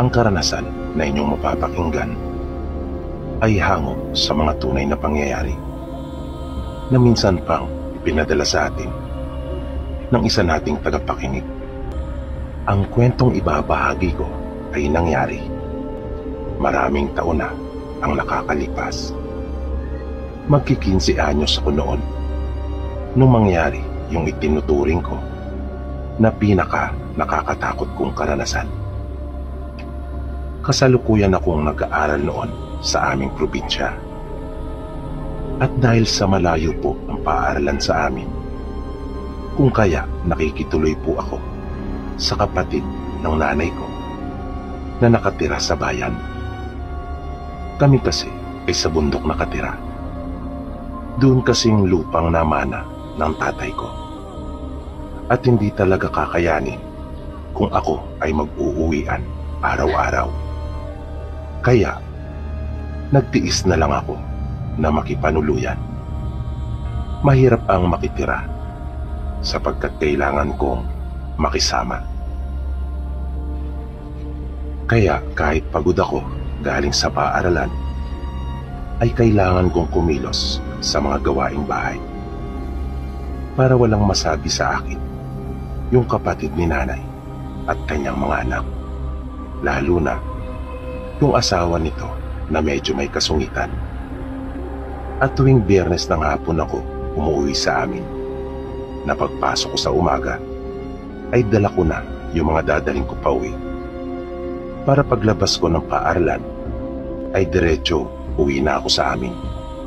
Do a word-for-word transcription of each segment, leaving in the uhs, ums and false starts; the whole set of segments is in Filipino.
Ang karanasan na inyong mapapakinggan ay hango sa mga tunay na pangyayari na minsan pang ipinadala sa atin ng isa nating tagapakinig. Ang kwentong ibabahagi ko ay nangyari maraming taon na ang nakakalipas. Magkikinsi anyos ako noon nung mangyari yung itinuturing ko na pinaka nakakatakot kong karanasan. Kasalukuyan akong nag-aaral noon sa aming probinsya. At dahil sa malayo po ang paaralan sa amin, kung kaya nakikituloy po ako sa kapatid ng nanay ko na nakatira sa bayan. Kami kasi ay sa bundok nakatira. Doon kasing lupang namana ng tatay ko. At hindi talaga kakayanin kung ako ay mag-uuwian araw-araw. Kaya, nagtiis na lang ako na makipanuluyan. Mahirap ang makitira sapagkat kailangan kong makisama. Kaya kahit pagod ako galing sa paaralan, ay kailangan kong kumilos sa mga gawaing bahay para walang masabi sa akin yung kapatid ni nanay at kanyang mga anak, lalo na yung asawa nito na medyo may kasungitan. At tuwing Biyernes ng hapon ako umuwi sa amin, na pagpasok ko sa umaga ay dala ko na yung mga dadaling ko pa uwi, para paglabas ko ng paaralan ay diretso uwi na ako sa amin.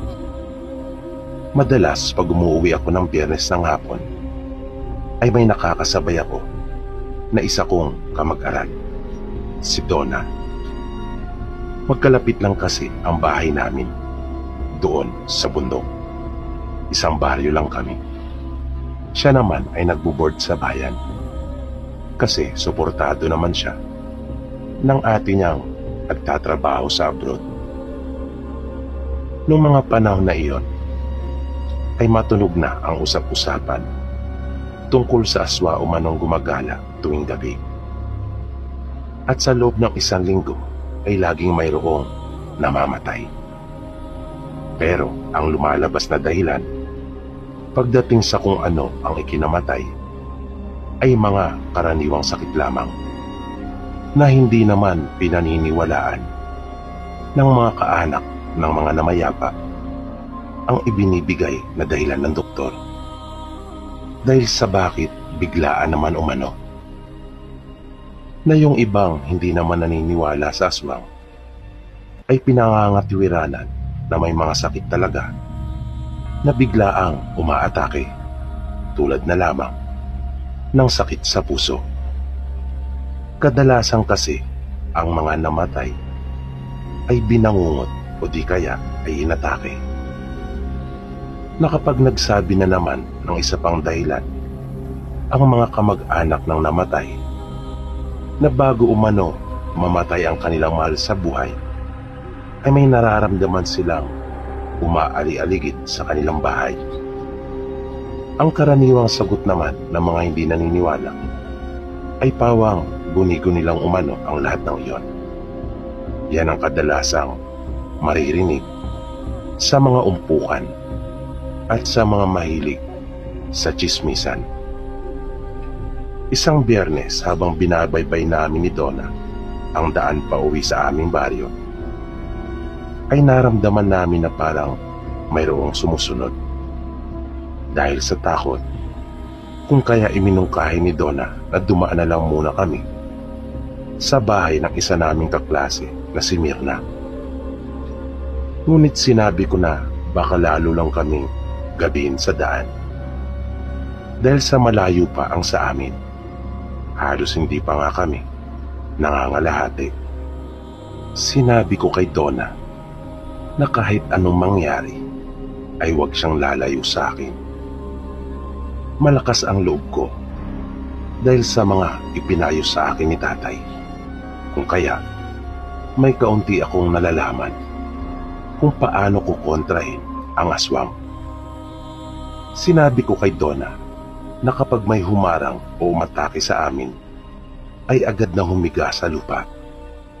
Madalas pag umuwi ako ng Biyernes ng hapon ay may nakakasabay ako na isa kong kamag-aral, si Donna. Magkalapit lang kasi ang bahay namin doon sa bundok. Isang baryo lang kami. Siya naman ay nagbo-board sa bayan kasi suportado naman siya ng ate niyang nagtatrabaho sa abroad. Noong mga panahon na iyon ay matunog na ang usap-usapan tungkol sa aswa umanong gumagala tuwing gabi. At sa loob ng isang linggo ay laging mayroong namamatay. Pero ang lumalabas na dahilan pagdating sa kung ano ang ikinamatay ay mga karaniwang sakit lamang na hindi naman pinaniniwalaan ng mga kaanak ng mga namayapa ang ibinibigay na dahilan ng doktor. Dahil sa bakit biglaan naman umano na yung ibang hindi naman naniniwala sa aswang ay pinangangatiwiranan na may mga sakit talaga na biglaang umaatake, tulad na lamang ng sakit sa puso. Kadalasan kasi ang mga namatay ay binangungot o di kaya ay inatake. Na kapag nagsabi na naman ng isa pang dahilan ang mga kamag-anak ng namatay na bago umano mamatay ang kanilang mahal sa buhay, ay may nararamdaman silang umaali-aligid sa kanilang bahay. Ang karaniwang sagot naman ng mga hindi naniniwala ay pawang bunigo nilang umano ang lahat ng iyon. Yan ang kadalasang maririnig sa mga umpukan at sa mga mahilig sa tsismisan. Isang Biyernes habang binabaybay namin ni Donna ang daan pa uwi sa aming baryo, ay naramdaman namin na parang mayroong sumusunod. Dahil sa takot, kung kaya iminungkahi ni Donna na dumaan na lang muna kami sa bahay ng isa naming kaklase na si Mirna. Ngunit sinabi ko na baka lalo lang kaming gabihin sa daan. Dahil sa malayo pa ang sa amin, halos hindi pa nga kami nangangalahati. Sinabi ko kay Donna na kahit anong mangyari ay huwag siyang lalayo sa akin. Malakas ang loob ko dahil sa mga ipinayo sa akin ni tatay. Kung kaya, may kaunti akong nalalaman kung paano ko kontrahin ang aswang. Sinabi ko kay Donna na kapag may humarang o umatake sa amin, ay agad na humiga sa lupa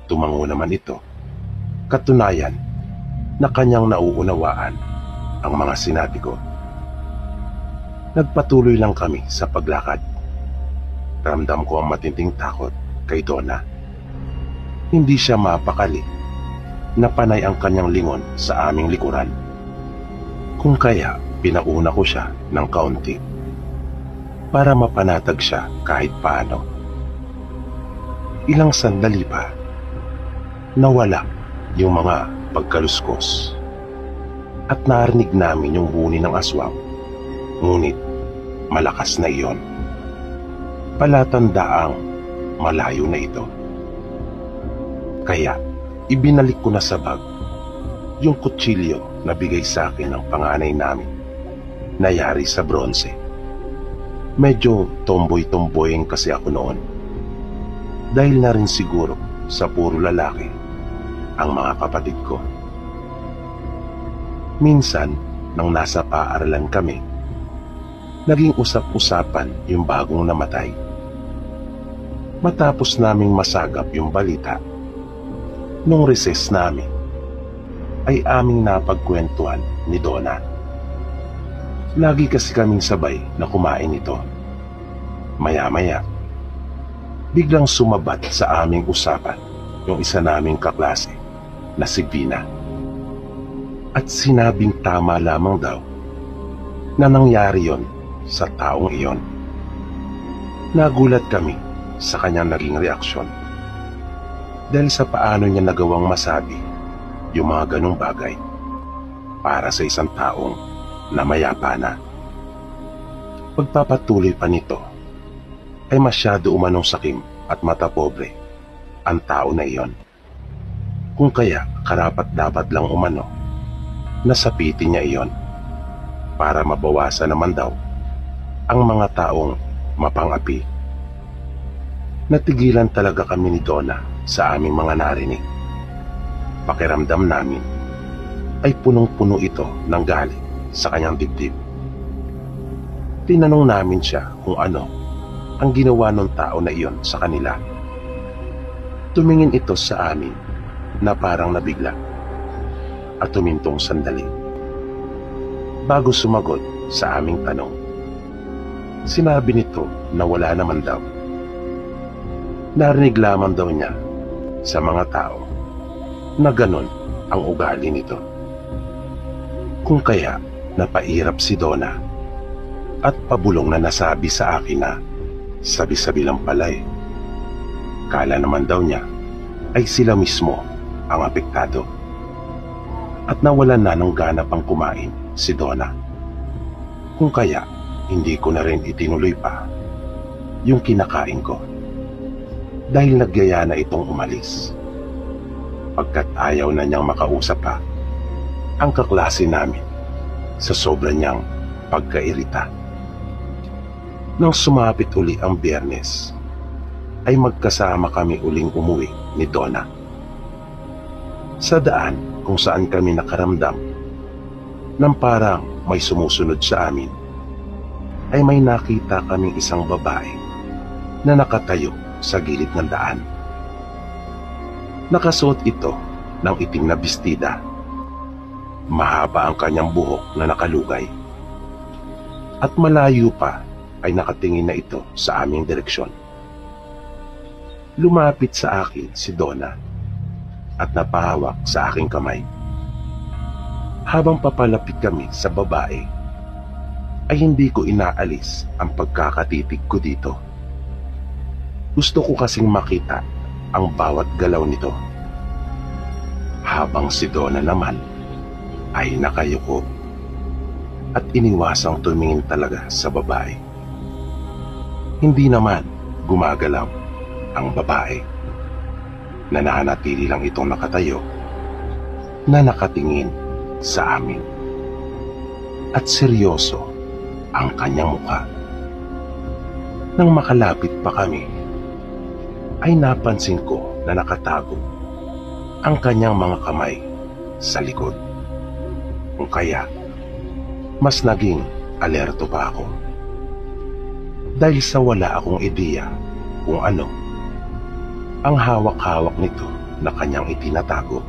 tumango naman ito. Katunayan na kanyang nauunawaan ang mga sinabi ko. Nagpatuloy lang kami sa paglakad. Ramdam ko ang matinding takot kay Donna. Hindi siya mapakali na panay ang kanyang lingon sa aming likuran. Kung kaya, pinauna ko siya ng kaunti para mapanatag siya kahit paano. Ilang sandali pa, nawala yung mga pagkaluskos at narinig namin yung huni ng aswang. Ngunit malakas na iyon. Palatandaang malayo na ito. Kaya ibinalik ko na sa bag yung kutsilyo na bigay sa akin ng panganay namin na yari sa bronze. Medyo tomboy-tomboying kasi ako noon. Dahil na rin siguro sa puro lalaki ang mga kapatid ko. Minsan, nang nasa paaralan kami, naging usap-usapan yung bagong namatay. Matapos naming masagap yung balita, nung recess namin, ay aming napagkwentuhan ni Donna. Lagi kasi kaming sabay na kumain ito. Maya-maya, biglang sumabat sa aming usapan yung isa naming kaklase na si Vina. At sinabing tama lamang daw na nangyari yon sa taong iyon. Nagulat kami sa kanyang naging reaksyon dahil sa paano niya nagawang masabi yung mga ganong bagay para sa isang taong na mayapa na. Pagpapatuloy pa nito ay masyado umanong sakim at mata pobre ang tao na iyon. Kung kaya karapat dapat lang umano na sapitin niya iyon para mabawasan naman daw ang mga taong mapangapi. Natigilan talaga kami ni Donna sa aming mga narinig. Pakiramdam namin ay punong-puno ito ng galit sa kanyang dibdib. Tinanong namin siya kung ano ang ginawa ng tao na iyon sa kanila. Tumingin ito sa amin na parang nabigla at tumintong sandali. Bago sumagot sa aming tanong, sinabi nito na wala naman daw. Narinig lamang daw niya sa mga tao na ganon ang ugali nito. Kung kaya napairap si Donna at pabulong na nasabi sa akin na sabi-sabi lang pala eh. Kala naman daw niya ay sila mismo ang apektado at nawalan na ng gana pang kumain si Donna. Kung kaya hindi ko na rin itinuloy pa yung kinakain ko dahil nagyaya na itong umalis. Pagkat ayaw na niyang makausap pa ang kaklase namin sa sobra niyang pagkairita. Nang sumapit uli ang Biyernes, ay magkasama kami uling umuwi ni Donna. Sa daan kung saan kami nakaramdam ng parang may sumusunod sa amin, ay may nakita kaming isang babae na nakatayo sa gilid ng daan. Nakasuot ito ng itim na bestida. Mahaba ang kanyang buhok na nakalugay. At malayo pa ay nakatingin na ito sa aming direksyon. Lumapit sa akin si Donna at napahawak sa aking kamay. Habang papalapit kami sa babae, ay hindi ko inaalis ang pagkakatitig ko dito. Gusto ko kasing makita ang bawat galaw nito. Habang si Donna naman ay nakayuko at iniwasang tumingin talaga sa babae. Hindi naman gumagalaw ang babae. Nananatili lang itong nakatayo na nakatingin sa amin. At seryoso ang kanyang mukha. Nang makalapit pa kami, ay napansin ko na nakatago ang kanyang mga kamay sa likod. Kung kaya, mas naging alerto pa ako. Dahil sa wala akong ideya kung ano ang hawak-hawak nito na kanyang itinatago.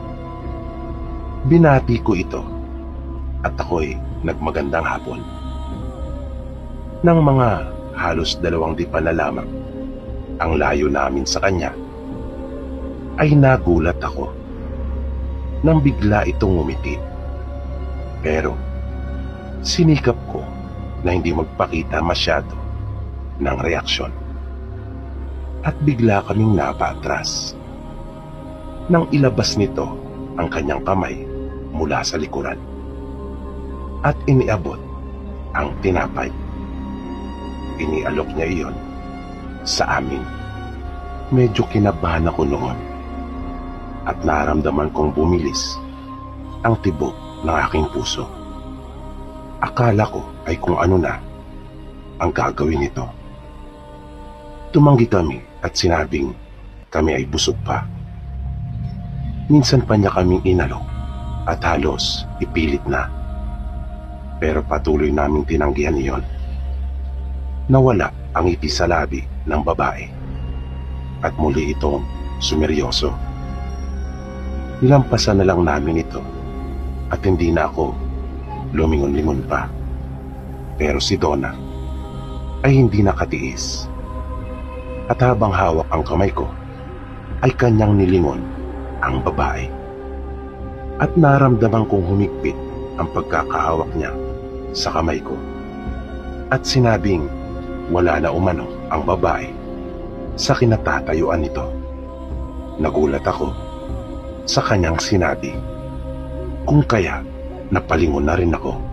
Binati ko ito at ako'y nagmagandang hapon. Nang mga halos dalawang dipa na lamang ang layo namin sa kanya, ay nagulat ako nang bigla itong ngumiti. Pero sinikap ko na hindi magpakita masyado ng reaksyon. At bigla kaming napaatras nang ilabas nito ang kanyang kamay mula sa likuran at iniabot ang tinapay. Inialok niya iyon sa amin. Medyo kinabahan ako noon at naramdaman kong bumilis ang tibok ng aking puso. Akala ko ay kung ano na ang gagawin nito. Tumanggi kami at sinabing kami ay busog pa. Minsan pa niya kaming inalok at halos ipilit na. Pero patuloy naming tinanggihan iyon. Nawala ang ngiti sa labi ng babae at muli itong sumeryoso. Nilampasan na lang namin ito at hindi na ako lumingon-lingon pa. Pero si Donna ay hindi nakatiis. At habang hawak ang kamay ko, ay kanyang nilingon ang babae. At naramdaman kong humigpit ang pagkakahawak niya sa kamay ko. At sinabing wala na umano ang babae sa kinatatayuan nito. Nagulat ako sa kanyang sinabi, kung kaya napalingon na rin ako.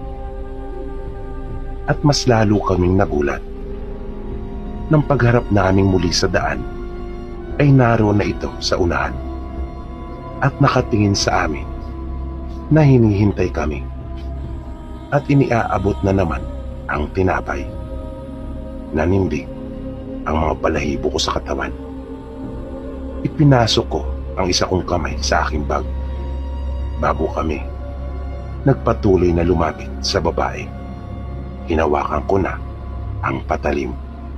At mas lalo kaming nagulat nang pagharap naming muli sa daan ay naroon na ito sa unahan at nakatingin sa amin na hinihintay kami at iniaabot na naman ang tinapay. Nanindig ang mga balahibo ko sa katawan. Ipinasok ko ang isa kong kamay sa aking bag bago kami nagpatuloy na lumapit sa babae. Hinawakan ko na ang patalim.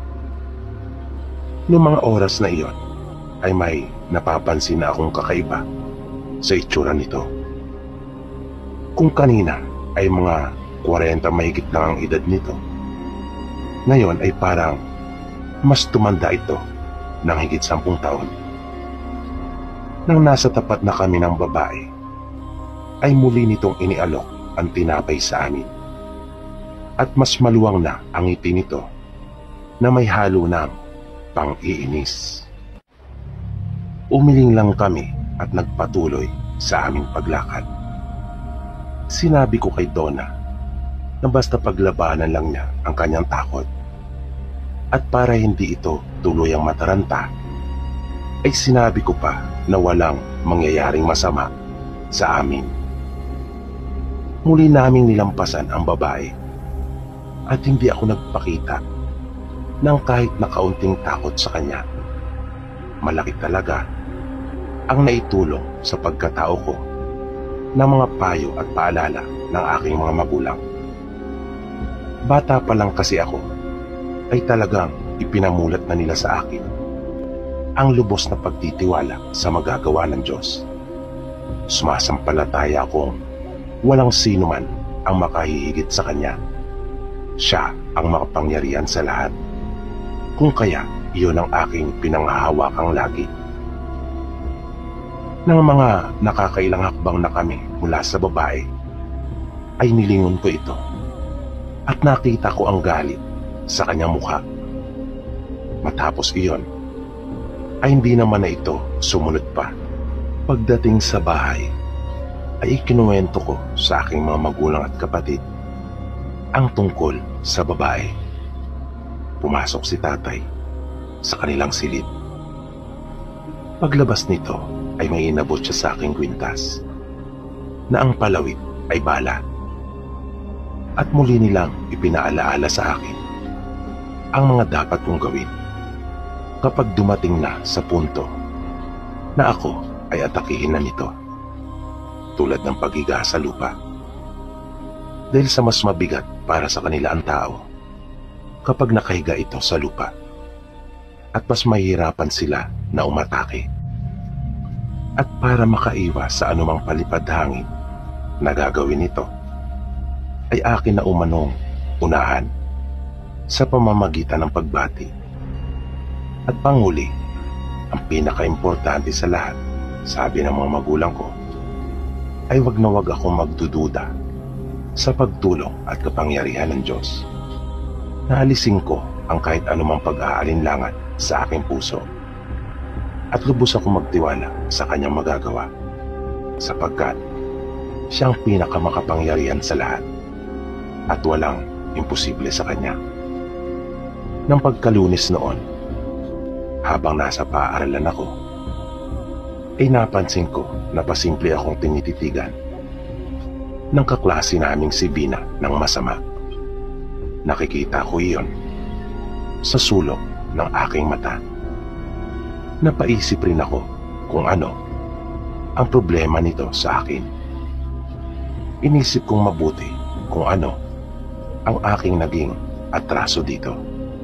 Noong mga oras na iyon ay may napapansin na akong kakaiba sa itsura nito. Kung kanina ay mga kwarenta mahigit lang ang edad nito, ngayon ay parang mas tumanda ito ng higit sampung taon. Nang nasa tapat na kami ng babae, ay muli nitong inialok ang tinapay sa amin. At mas maluwang na ang ngiti nito na may halo ng pang-iinis. Umiling lang kami at nagpatuloy sa aming paglakad. Sinabi ko kay Donna na basta paglabanan lang niya ang kanyang takot at para hindi ito tuluyang mataranta, ay sinabi ko pa na walang mangyayaring masama sa amin. Muli naming nilampasan ang babae at hindi ako nagpakita ng kahit na kaunting takot sa kanya. Malaki talaga ang naitulong sa pagkatao ko ng mga payo at paalala ng aking mga magulang. Bata pa lang kasi ako ay talagang ipinamulat na nila sa akin ang lubos na pagtitiwala sa magagawa ng Diyos. Sumasampalataya akong walang sino man ang makahihigit sa Kanya. Siya ang makapangyarihan sa lahat. Kung kaya, iyon ang aking pinanghahawakang lagi. Nang mga nakakailang hakbang na kami mula sa babae, ay nilingon ko ito at nakita ko ang galit sa kanyang mukha. Matapos iyon, ay hindi naman na ito sumunod pa. Pagdating sa bahay, ay ikinuwento ko sa aking mga magulang at kapatid ang tungkol sa babae. Pumasok si tatay sa kanilang silid. Paglabas nito ay may inabot siya sa aking kwintas na ang palawit ay bala. At muli nilang ipinaalaala sa akin ang mga dapat kong gawin kapag dumating na sa punto na ako ay atakihin na nito, tulad ng paghiga sa lupa. Dahil sa mas mabigat para sa kanila ang tao kapag nakahiga ito sa lupa, at mas mahihirapan sila na umatake. At para makaiwas sa anumang palipad hangin na gagawin nito, ay akin na umanong unahan sa pamamagitan ng pagbati. At panghuli, ang pinaka-importante sa lahat, sabi ng mga magulang ko, ay wag na wag akong magdududa sa pagtulong at kapangyarihan ng Diyos. Naalisin ko ang kahit anumang pag-aalinlangan sa aking puso at lubos akong magtiwala sa kanyang magagawa, sapagkat siyang pinakamakapangyarihan sa lahat at walang imposible sa kanya. Nang pagkalunes noon, habang nasa paaralan ako, ay napansin ko na pasimple akong tinititigan ng kaklase naming si Vina ng masama. Nakikita ko iyon sa sulok ng aking mata. Napaisip rin ako kung ano ang problema nito sa akin. Inisip kong mabuti kung ano ang aking naging atraso dito.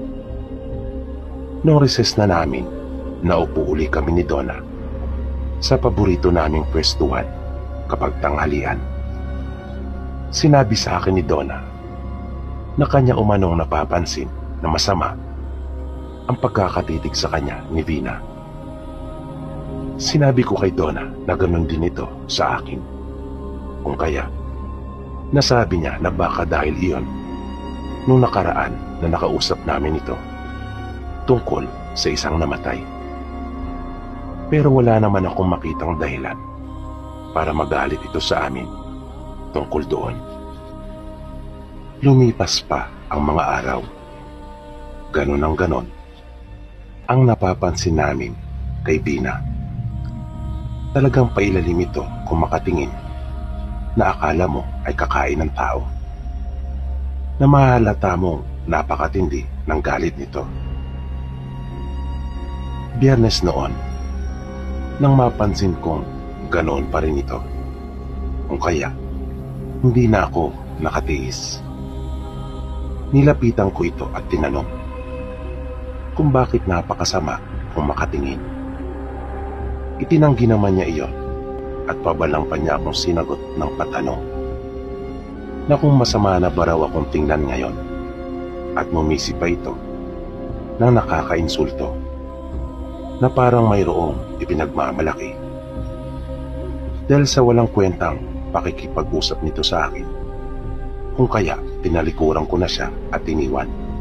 Noong recess na namin, naupo uli kami ni Donna sa paborito naming pwestuhan kapag tanghalian. Sinabi sa akin ni Donna na kanya umanong napapansin na masama ang pagkakatitig sa kanya ni Vina. Sinabi ko kay Donna na ganun din ito sa akin. Kung kaya, nasabi niya na baka dahil iyon nung nakaraan na nakausap namin ito tungkol sa isang namatay. Pero wala naman akong makitang dahilan para magalit ito sa amin tungkol doon. Lumipas pa ang mga araw. Ganon ang ganon ang napapansin namin kay Vina. Talagang pailalim ito kung makatingin na akala mo ay kakain ng tao, na mahalata mong napakatindi ng galit nito. Biyernes noon, nang mapansin kong ganoon pa rin ito, kung kaya hindi na ako nakatiis. Nilapitan ko ito at tinanong kung bakit napakasama kung makatingin. Itinanggi naman niya iyon at pabalang pa niya akong sinagot ng patanong na kung masama na ba raw akong tingnan ngayon, at mumisi pa ito ng nakakainsulto na parang mayroong ipinagmamalaki. Dahil sa walang kwentang pakikipag-usap nito sa akin, kung kaya tinalikuran ko na siya at iniwan.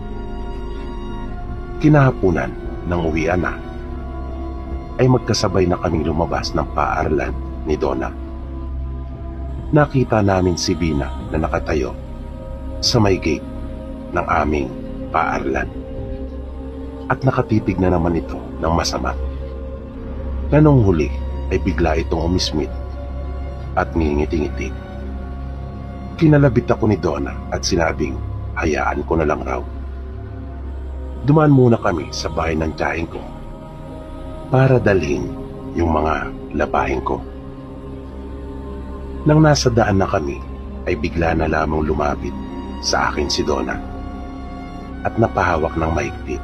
Kinahapunan ng uwian na, ay magkasabay na kaming lumabas ng paaralan ni Donna. Nakita namin si Vina na nakatayo sa may gate ng aming paaralan. At nakatitig na naman ito ng masama. Na nung huli ay bigla itong umismit at ngingiti-ngiti. Kinalabit ako ni Donna at sinabing hayaan ko na lang raw. Dumaan muna kami sa bahay ng tiyahin ko para dalhin yung mga labahin ko. Nang nasa daan na kami, ay bigla na lamang lumapit sa akin si Donna at napahawak ng mahigpit.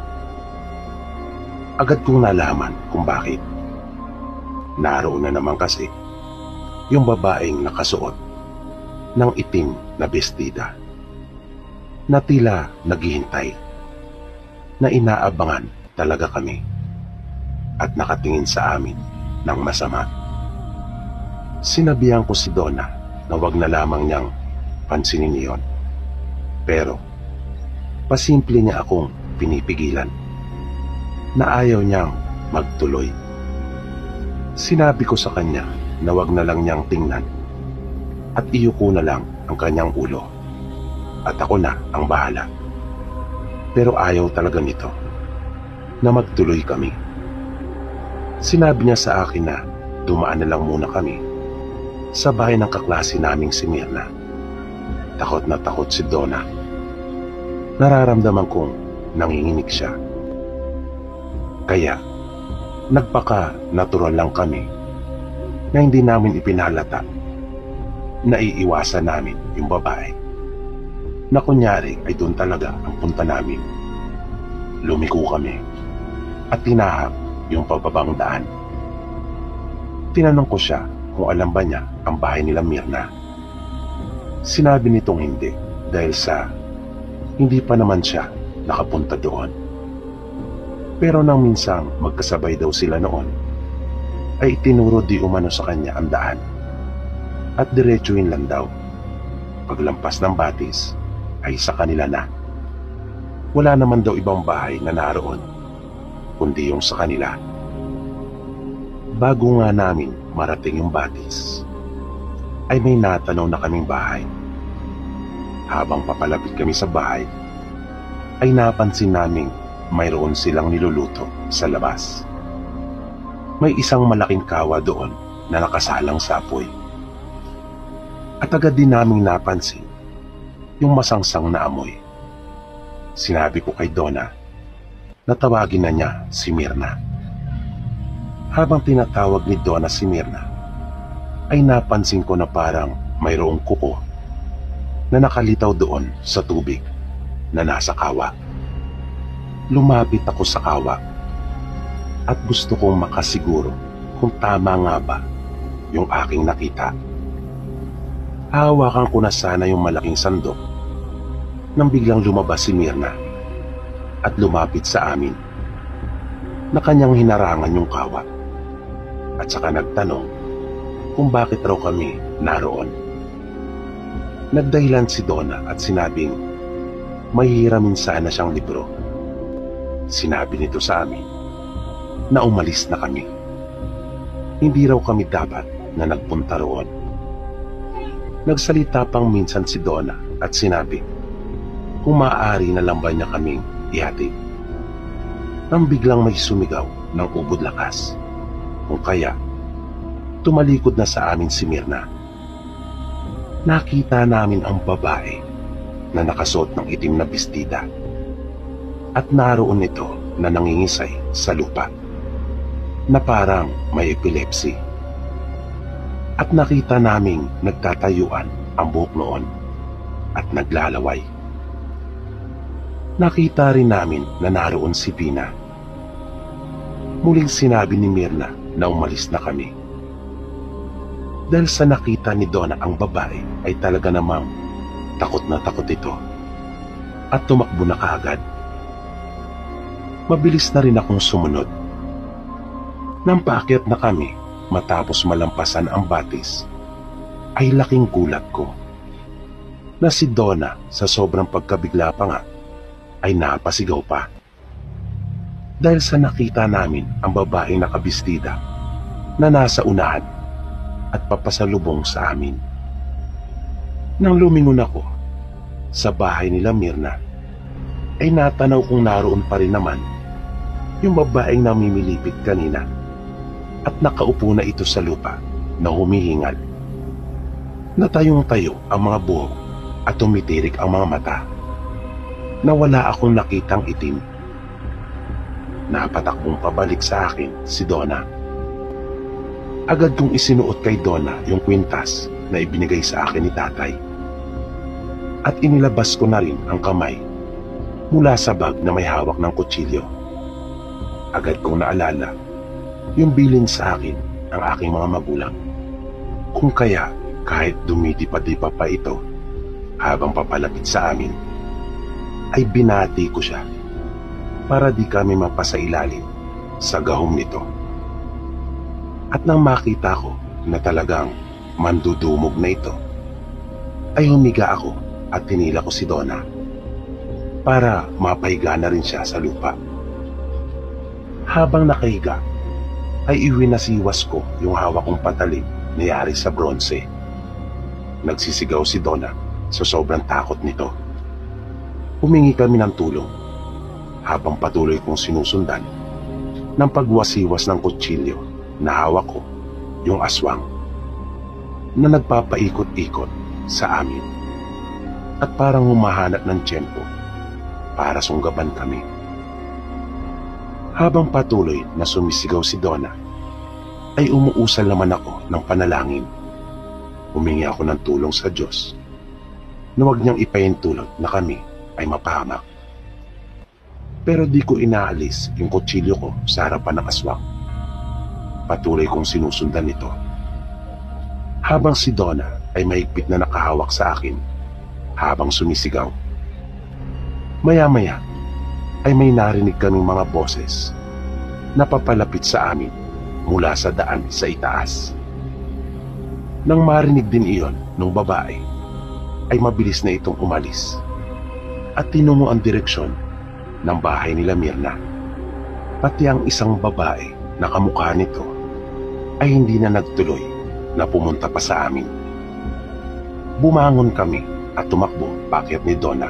Agad kong nalaman kung bakit. Naroon na naman kasi yung babaeng nakasuot ng itim na bestida na tila naghihintay, na inaabangan talaga kami at nakatingin sa amin ng masama. Sinabihan ko si Donna na wag na lamang niyang pansinin iyon. Pero pasimple niya akong pinipigilan na ayaw niyang magtuloy. Sinabi ko sa kanya na wag na lang niyang tingnan at iyuko na lang ang kanyang ulo at ako na ang bahala. Pero ayaw talaga nito na magtuloy kami. Sinabi niya sa akin na dumaan na lang muna kami sa bahay ng kaklase naming si Mirna. Takot na takot si Donna. Nararamdaman kong nanginginig siya. Kaya nagpaka-natural lang kami na hindi namin ipinalata na iiwasan namin yung babae, na kunyari ay doon talaga ang punta namin. Lumiko kami at tinahak yung pababang daan. Tinanong ko siya kung alam ba niya ang bahay nila Myrna. Sinabi nitong hindi dahil sa hindi pa naman siya nakapunta doon. Pero nang minsang magkasabay daw sila noon, ay itinuro di umano sa kanya ang daan at diretsuhin lang daw. Paglampas ng batis ay sa kanila na. Wala naman daw ibang bahay na naroon kundi yung sa kanila. Bago nga namin marating yung batis, ay may natanaw na kaming bahay. Habang papalapit kami sa bahay, ay napansin naming mayroon silang niluluto sa labas. May isang malaking kawa doon na nakasalang sa apoy. At agad din naming napansin yung masangsang na amoy. Sinabi ko kay Donna na tawagin na niya si Myrna. Habang tinatawag ni Donna si Myrna, ay napansin ko na parang mayroong kuko na nakalitaw doon sa tubig na nasa kawa. Lumapit ako sa kawa at gusto kong makasiguro kung tama nga ba yung aking nakita. Hahawakan ko na sana yung malaking sandok nang biglang lumabas si Myrna at lumapit sa amin na kanyang hinarangan yung kawa at saka nagtanong kung bakit raw kami naroon. Nagdahilan si Donna at sinabing may hiramin sana siyang libro. Sinabi nito sa amin na umalis na kami. Hindi raw kami dapat na nagpunta roon. Nagsalita pang minsan si Donna at sinabi kung maaari na lang ba niya kaming ihatid. Nang biglang may sumigaw ng ubod lakas. Kung kaya, tumalikod na sa amin si Myrna. Nakita namin ang babae na nakasuot ng itim na bestida at naroon ito na nangingisay sa lupa na parang may epilepsy. At nakita naming nagtatayuan ang buhok noon at naglalaway. Nakita rin namin na naroon si Pina. Muling sinabi ni Myrna na umalis na kami. Dahil sa nakita ni Donna ang babae ay talaga namang takot na takot ito at tumakbo na kaagad. Mabilis na rin akong sumunod. Nang paakyat na kami matapos malampasan ang batis, ay laking gulat ko na si Donna sa sobrang pagkabigla pa nga ay napasigaw pa. Dahil sa nakita namin ang babaeng nakabistida na nasa unahan at papasalubong sa amin. Nang lumingon ako sa bahay nila Myrna, ay natanaw kong naroon pa rin naman yung babaeng namimilipit kanina at nakaupo na ito sa lupa na humihingal. Natayong-tayo ang mga buhok at tumitirik ang mga mata na wala akong nakitang itim. Napatakbong pabalik sa akin si Donna. Agad kong isinuot kay Donna yung kwintas na ibinigay sa akin ni tatay. At inilabas ko na rin ang kamay mula sa bag na may hawak ng kutsilyo. Agad kong naalala yung bilin sa akin ng aking mga magulang. Kung kaya kahit dumidipa-dipa pa ito habang papalapit sa amin, ay binati ko siya para di kami mapasailalim sa gahom nito. At nang makita ko na talagang mandudumog na ito, ay humiga ako at tinila ko si Donna para mapahiga na rin siya sa lupa. Habang nakahiga, ay iwinasiwas ko yung hawak kong patalim na yari sa bronze. Nagsisigaw si Donna sa sobrang takot nito. Humingi kami ng tulong habang patuloy kong sinusundan ng pagwasiwas ng kutsilyo na hawak ko yung aswang na nagpapaikot-ikot sa amin at parang humahanap ng tiyempo para sunggaban kami. Habang patuloy na sumisigaw si Donna, ay umuusal naman ako ng panalangin. Humingi ako ng tulong sa Diyos na huwag niyang ipahintulot na kami ay mapahamak. Pero di ko inaalis yung kutsilyo ko sa harapan ng aswang. patuloy kong sinusundan nito. Habang si Donna ay mahigpit na nakahawak sa akin habang sumisigaw. Maya-maya ay may narinig kaming mga boses na papalapit sa amin mula sa daan sa itaas. Nang marinig din iyon ng babae, ay mabilis na itong umalis at tinungo ang direksyon ng bahay nila Mirna. Pati ang isang babae na kamukha nito ay hindi na nagtuloy na pumunta pa sa amin. Bumangon kami at tumakbo paakyat ni Donna.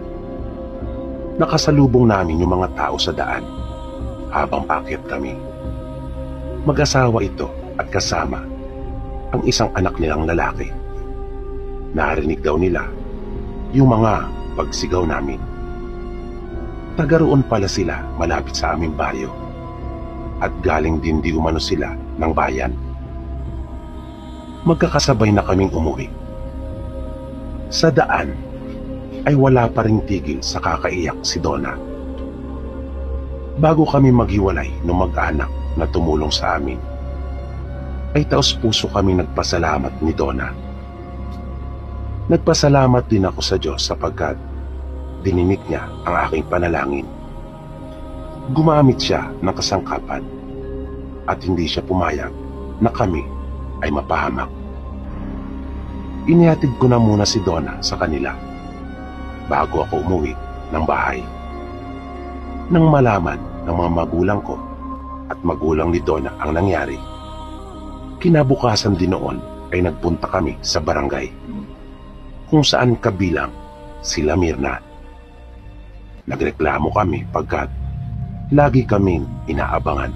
Nakasalubong namin yung mga tao sa daan habang paakyat kami. Mag-asawa ito at kasama ang isang anak nilang lalaki. Narinig daw nila yung mga pagsigaw namin. Taga roon pala sila malapit sa aming baryo at galing din di umano sila ng bayan. Magkakasabay na kaming umuwi. Sa daan ay wala pa ring tigil sa kakaiyak si Donna. Bago kami maghiwalay ng mag-anak na tumulong sa amin, ay taos puso kami nagpasalamat ni Donna. Nagpasalamat din ako sa Diyos sapagkat dininig niya ang aking panalangin. Gumamit siya ng kasangkapan at hindi siya pumayag na kami ay mapahamak. Inihatid ko na muna si Donna sa kanila bago ako umuwi ng bahay. Nang malaman ng mga magulang ko at magulang ni Donna ang nangyari, kinabukasan din noon ay nagpunta kami sa barangay kung saan kabilang sila Mirna. Nagreklamo kami pagkat lagi kaming inaabangan.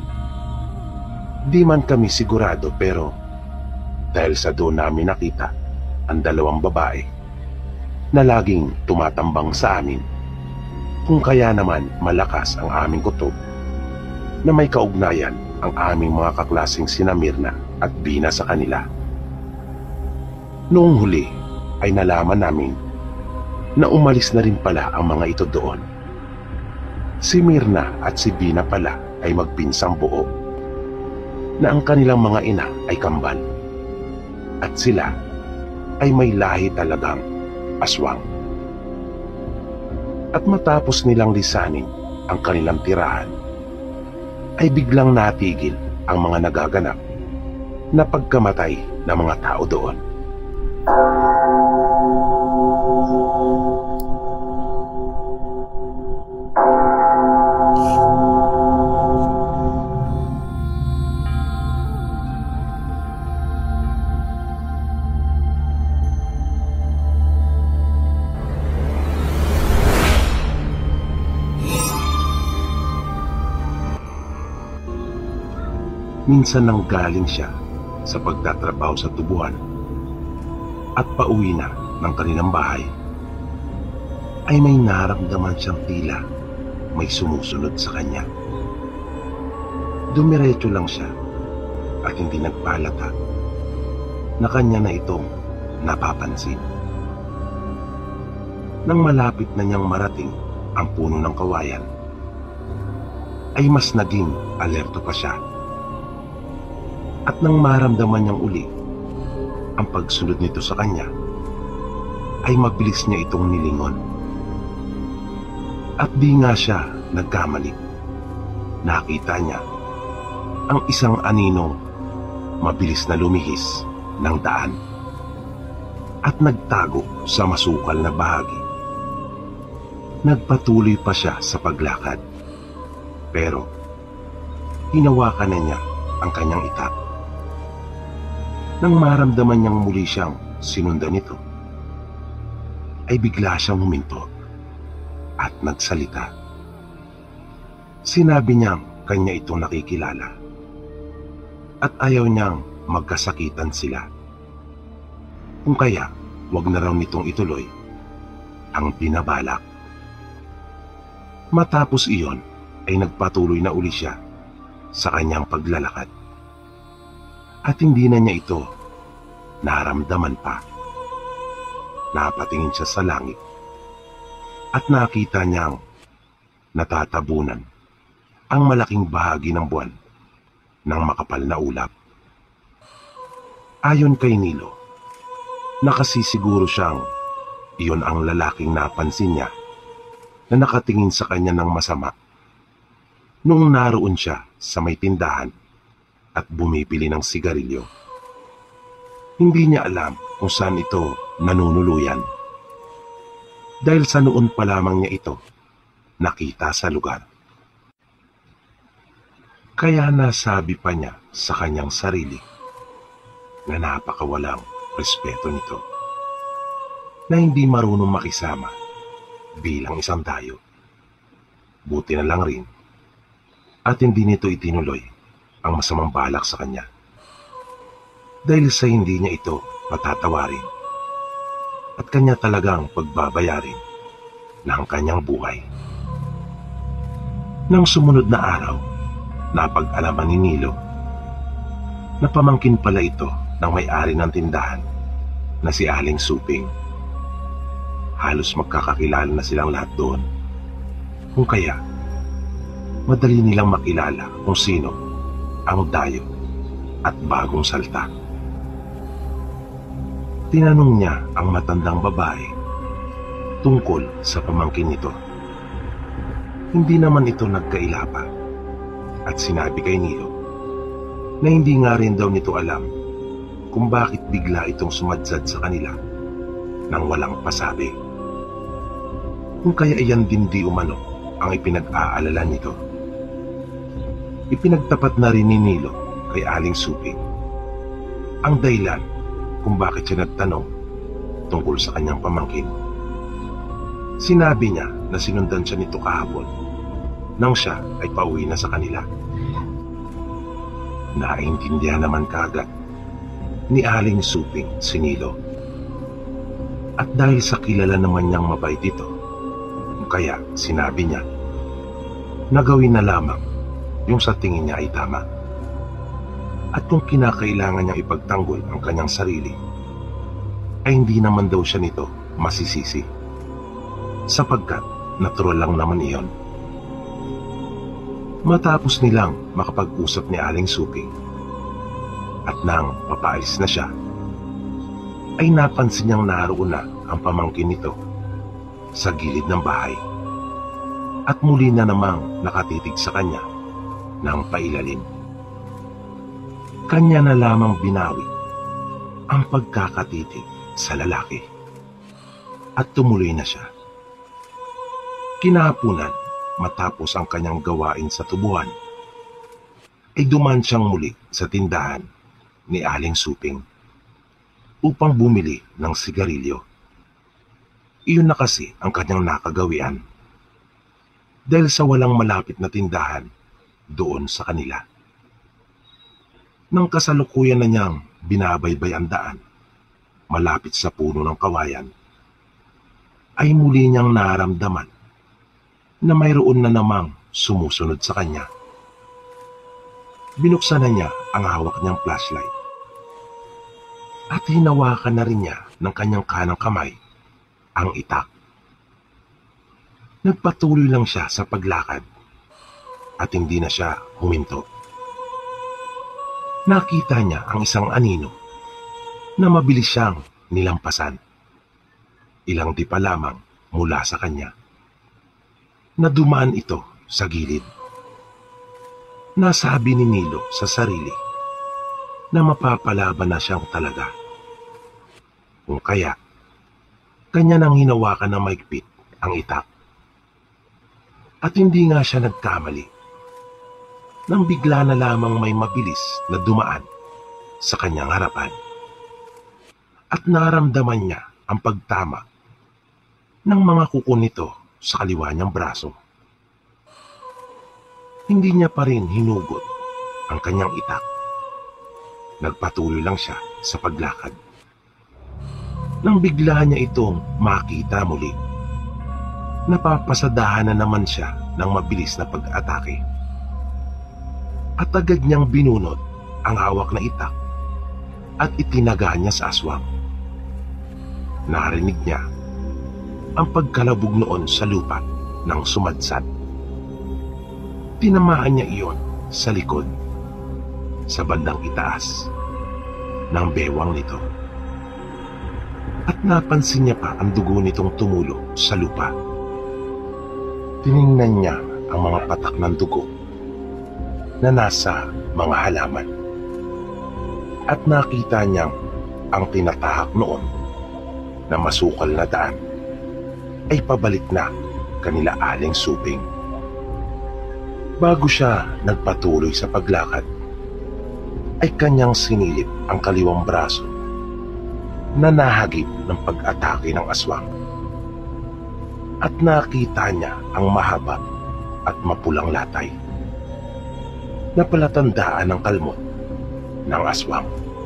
Di man kami sigurado pero dahil sa doon namin nakita ang dalawang babae na laging tumatambang sa amin, kung kaya naman malakas ang aming kutob na may kaugnayan ang aming mga kaklaseng sina Mirna at Bina sa kanila. Noong huli ay nalaman namin na umalis na rin pala ang mga ito doon. Si Mirna at si Bina pala ay magpinsang buo na ang kanilang mga ina ay kambal at sila ay may lahi talagang aswang. At matapos nilang lisanin ang kanilang tirahan, ay biglang natigil ang mga nagaganap na pagkamatay ng mga tao doon. Minsan nang galing siya sa pagtatrabaho sa tubuhan at pauwi na ng kanilang bahay, ay may naramdaman siyang tila may sumusunod sa kanya. Dumiretso lang siya at hindi nagpalata na kanya na itong napapansin. Nang malapit na niyang marating ang puno ng kawayan, ay mas naging alerto pa siya. At nang maramdaman niyang uli ang pagsunod nito sa kanya, ay mabilis niya itong nilingon. At di nga siya nagkamali. Nakita niya ang isang aninong mabilis na lumihis ng daan at nagtago sa masukal na bahagi. Nagpatuloy pa siya sa paglakad, pero hinawakan na niya ang kanyang itak. Nang maramdaman niyang muli siyang sinundan nito, ay bigla siyang huminto at nagsalita. Sinabi niyang kanya itong nakikilala at ayaw niyang magkasakitan sila. Kung kaya, wag na raw nitong ituloy ang binabalak. Matapos iyon, ay nagpatuloy na uli siya sa kanyang paglalakad. At hindi na niya ito naramdaman pa. Napatingin siya sa langit at nakita niyang natatabunan ang malaking bahagi ng buwan ng makapal na ulap. Ayon kay Nilo, nakasisiguro siyang iyon ang lalaking napansin niya na nakatingin sa kanya ng masama noong naroon siya sa may tindahan at bumibili ng sigarilyo. Hindi niya alam kung saan ito nanunuluyan, dahil sa noon pa lamang niya ito nakita sa lugar. Kaya nasabi pa niya sa kanyang sarili na napakawalang respeto nito, na hindi marunong makisama bilang isang dayo. Buti na lang rin at hindi nito itinuloy ang masamang balak sa kanya, dahil sa hindi niya ito matatawarin at kanya talagang pagbabayarin ng kanyang buhay. Nang sumunod na araw, napag-alaman ni Nilo na pamangkin pala ito ng may-ari ng tindahan na si Aling Suping. Halos magkakakilala na silang lahat doon, kung kaya madali nilang makilala kung sino ang dayo at bagong salta. Tinanong niya ang matandang babae tungkol sa pamangkin nito. Hindi naman ito nagkailapa at sinabi kay Nilo na hindi nga rin daw nito alam kung bakit bigla itong sumadsad sa kanila nang walang pasabi. Kung kaya iyan din di umano ang ipinag-aalala nito. Ipinagtapat na rin ni Nilo kay Aling Suping ang dahilan kung bakit siya nagtanong tungkol sa kanyang pamangkin. Sinabi niya na sinundan siya nito kahapon nang siya ay pauwi na sa kanila. Naintindihan naman kaagad ni Aling Suping si Nilo. At dahil sa kilala naman niyang mabait ito, kaya sinabi niya na gawin na lamang yung sa tingin niya ay tama. At kung kinakailangan niyang ipagtanggol ang kanyang sarili, ay hindi naman daw siya nito masisisi, sapagkat natural lang naman iyon. Matapos nilang makapag-usap ni Aling Suping at nang papaalis na siya, ay napansin niyang naroon na ang pamangkin nito sa gilid ng bahay at muli na namang nakatitig sa kanya ng pailalim. Kanya na lamang binawi ang pagkakatitig sa lalaki at tumuloy na siya. Kinahapunan, matapos ang kanyang gawain sa tubuhan, ay duman siyang muli sa tindahan ni Aling Suping upang bumili ng sigarilyo. Iyon na kasi ang kanyang nakagawian, dahil sa walang malapit na tindahan doon sa kanila. Nang kasalukuyan na niyang binabaybay ang daan malapit sa puno ng kawayan, ay muli niyang naramdaman na mayroon na namang sumusunod sa kanya. Binuksan na niya ang hawak niyang flashlight at hinawakan na rin niya ng kanyang kanang kamay ang itak. Nagpatuloy lang siya sa paglakad at hindi na siya huminto. Nakita niya ang isang anino na mabilis siyang nilampasan. Ilang di pa lamang mula sa kanya na dumaan ito sa gilid. Nasabi ni Nilo sa sarili na mapapalaban na siyang talaga. Kung kaya, kanya nang hinawakan ng maigpit ang itak. At hindi nga siya nagkamali nang bigla na lamang may mabilis na dumaan sa kanyang harapan. At naramdaman niya ang pagtama ng mga kuko nito sa kaliwa niyang braso. Hindi niya pa rin hinugot ang kanyang itak. Nagpatuloy lang siya sa paglakad. Nang bigla niya itong makita muli, napapasadahan na naman siya ng mabilis na pag-atake. At agad niyang binunot ang hawak na itak at itinaga niya sa aswang. Narinig niya ang pagkalabog noon sa lupa ng sumadsad. Tinamaan niya iyon sa likod sa bandang itaas ng bewang nito. At napansin niya pa ang dugo nitong tumulo sa lupa. Tiningnan niya ang mga patak ng dugo na nasa mga halaman. At nakita niyang ang tinatahak noon na masukal na daan ay pabalik na kanila Aling Suping. Bago siya nagpatuloy sa paglakad, ay kanyang sinilip ang kaliwang braso na nahagip ng pag-atake ng aswang. At nakita niya ang mahaba at mapulang latay na palatandaan ng kalmot ng aswang.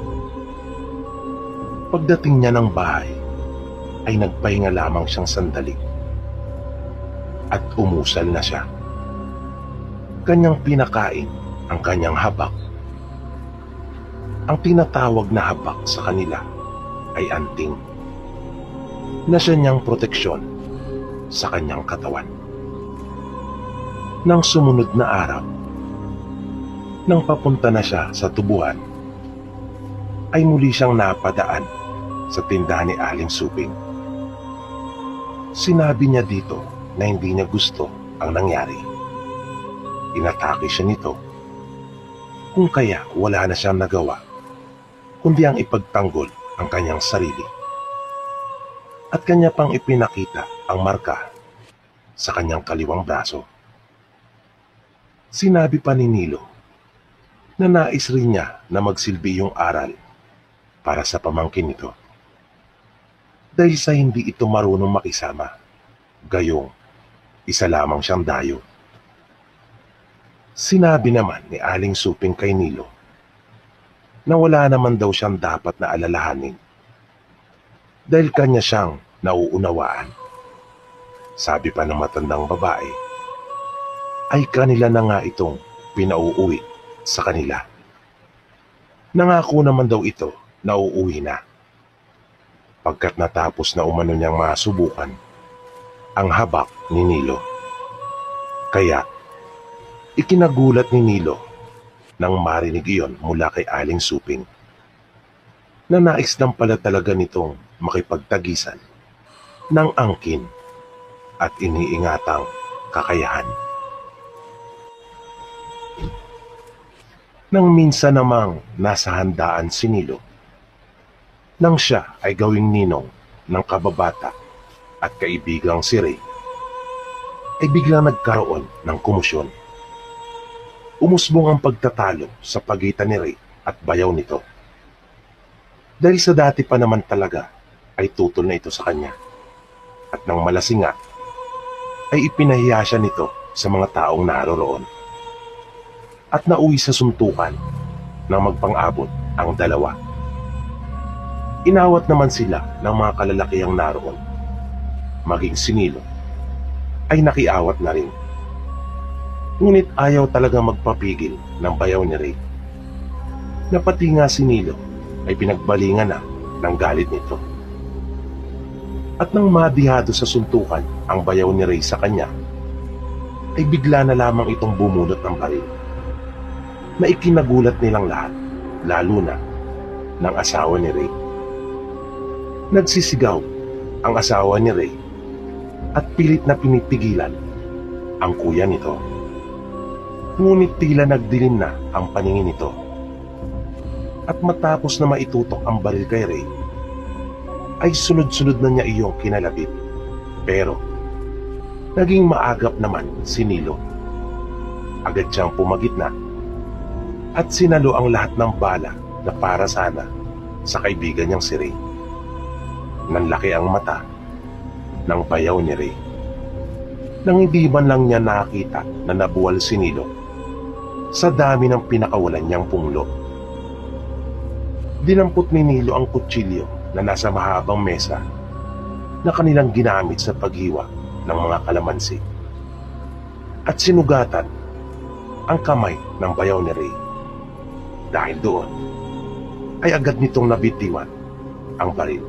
Pagdating niya ng bahay, ay nagpahinga lamang siyang sandali at umusal na siya. Kanyang pinakain ang kanyang habak. Ang tinatawag na habak sa kanila ay anting, na siya niyang proteksyon sa kanyang katawan. Nang sumunod na araw, nang papunta na siya sa tubuhan, ay muli siyang napadaan sa tindahan ni Aling Suping. Sinabi niya dito na hindi niya gusto ang nangyari. Inatake siya nito, kung kaya wala na siyang nagawa kundi ang ipagtanggol ang kanyang sarili. At kanya pang ipinakita ang marka sa kanyang kaliwang braso. Sinabi pa ni Nilo na nais rin niya na magsilbi yung aral para sa pamangkin nito, dahil sa hindi ito marunong makisama, gayong isa lamang siyang dayo. Sinabi naman ni Aling Suping kay Nilo na wala naman daw siyang dapat na alalahanin dahil kanya siyang nauunawaan. Sabi pa ng matandang babae, ay kanila na nga itong pinauuwi sa kanila. Nangako naman daw ito na uuwi na pagkat natapos na umano niyang masubukan ang habak ni Nilo. Kaya ikinagulat ni Nilo nang marinig iyon mula kay Aling Suping na nais lang pala talaga nitong makipagtagisan ng angkin at iniingatang kakayahan. Nang minsan namang nasa handaan si Nilo, nang siya ay gawing ninong ng kababata at kaibigang si Ray, ay biglang nagkaroon ng komosyon. Umusbong ang pagtatalo sa pagitan ni Ray at bayaw nito. Dahil sa dati pa naman talaga ay tutol na ito sa kanya. At nang malasing nga, ay ipinahiya siya nito sa mga taong naroroon. At nauwi sa suntukan nang magpang-abot ang dalawa. Inawat naman sila ng mga kalalakihang naroon. Maging si Nilo ay nakiawat na rin. Ngunit ayaw talaga magpapigil ng bayaw ni Ray. Na pati nga si Nilo ay pinagbalingan na ng galit nito. At nang madihado sa suntukan ang bayaw ni Ray sa kanya, ay bigla na lamang itong bumunot ng baril na ikinagulat nilang lahat, lalo na ng asawa ni Ray. Nagsisigaw ang asawa ni Ray at pilit na pinipigilan ang kuya nito. Ngunit tila nagdilim na ang paningin nito. At matapos na maitutok ang baril kay Ray, ay sunod-sunod na niya iyong kinalabit. Pero naging maagap naman si Nilo. Agad siyang pumagitna at sinalo ang lahat ng bala na para sana sa kaibigan niyang si Ray. Nanlaki ang mata ng bayaw ni Ray. Nang hindi man lang niya nakita na nabuwal si Nilo sa dami ng pinakawalan niyang punglo. Dinampot ni Nilo ang kutsilyo na nasa mahabang mesa na kanilang ginamit sa paghiwa ng mga kalamansi at sinugatan ang kamay ng bayaw ni Ray. Dahil doon ay agad nitong nabitiwan ang baril.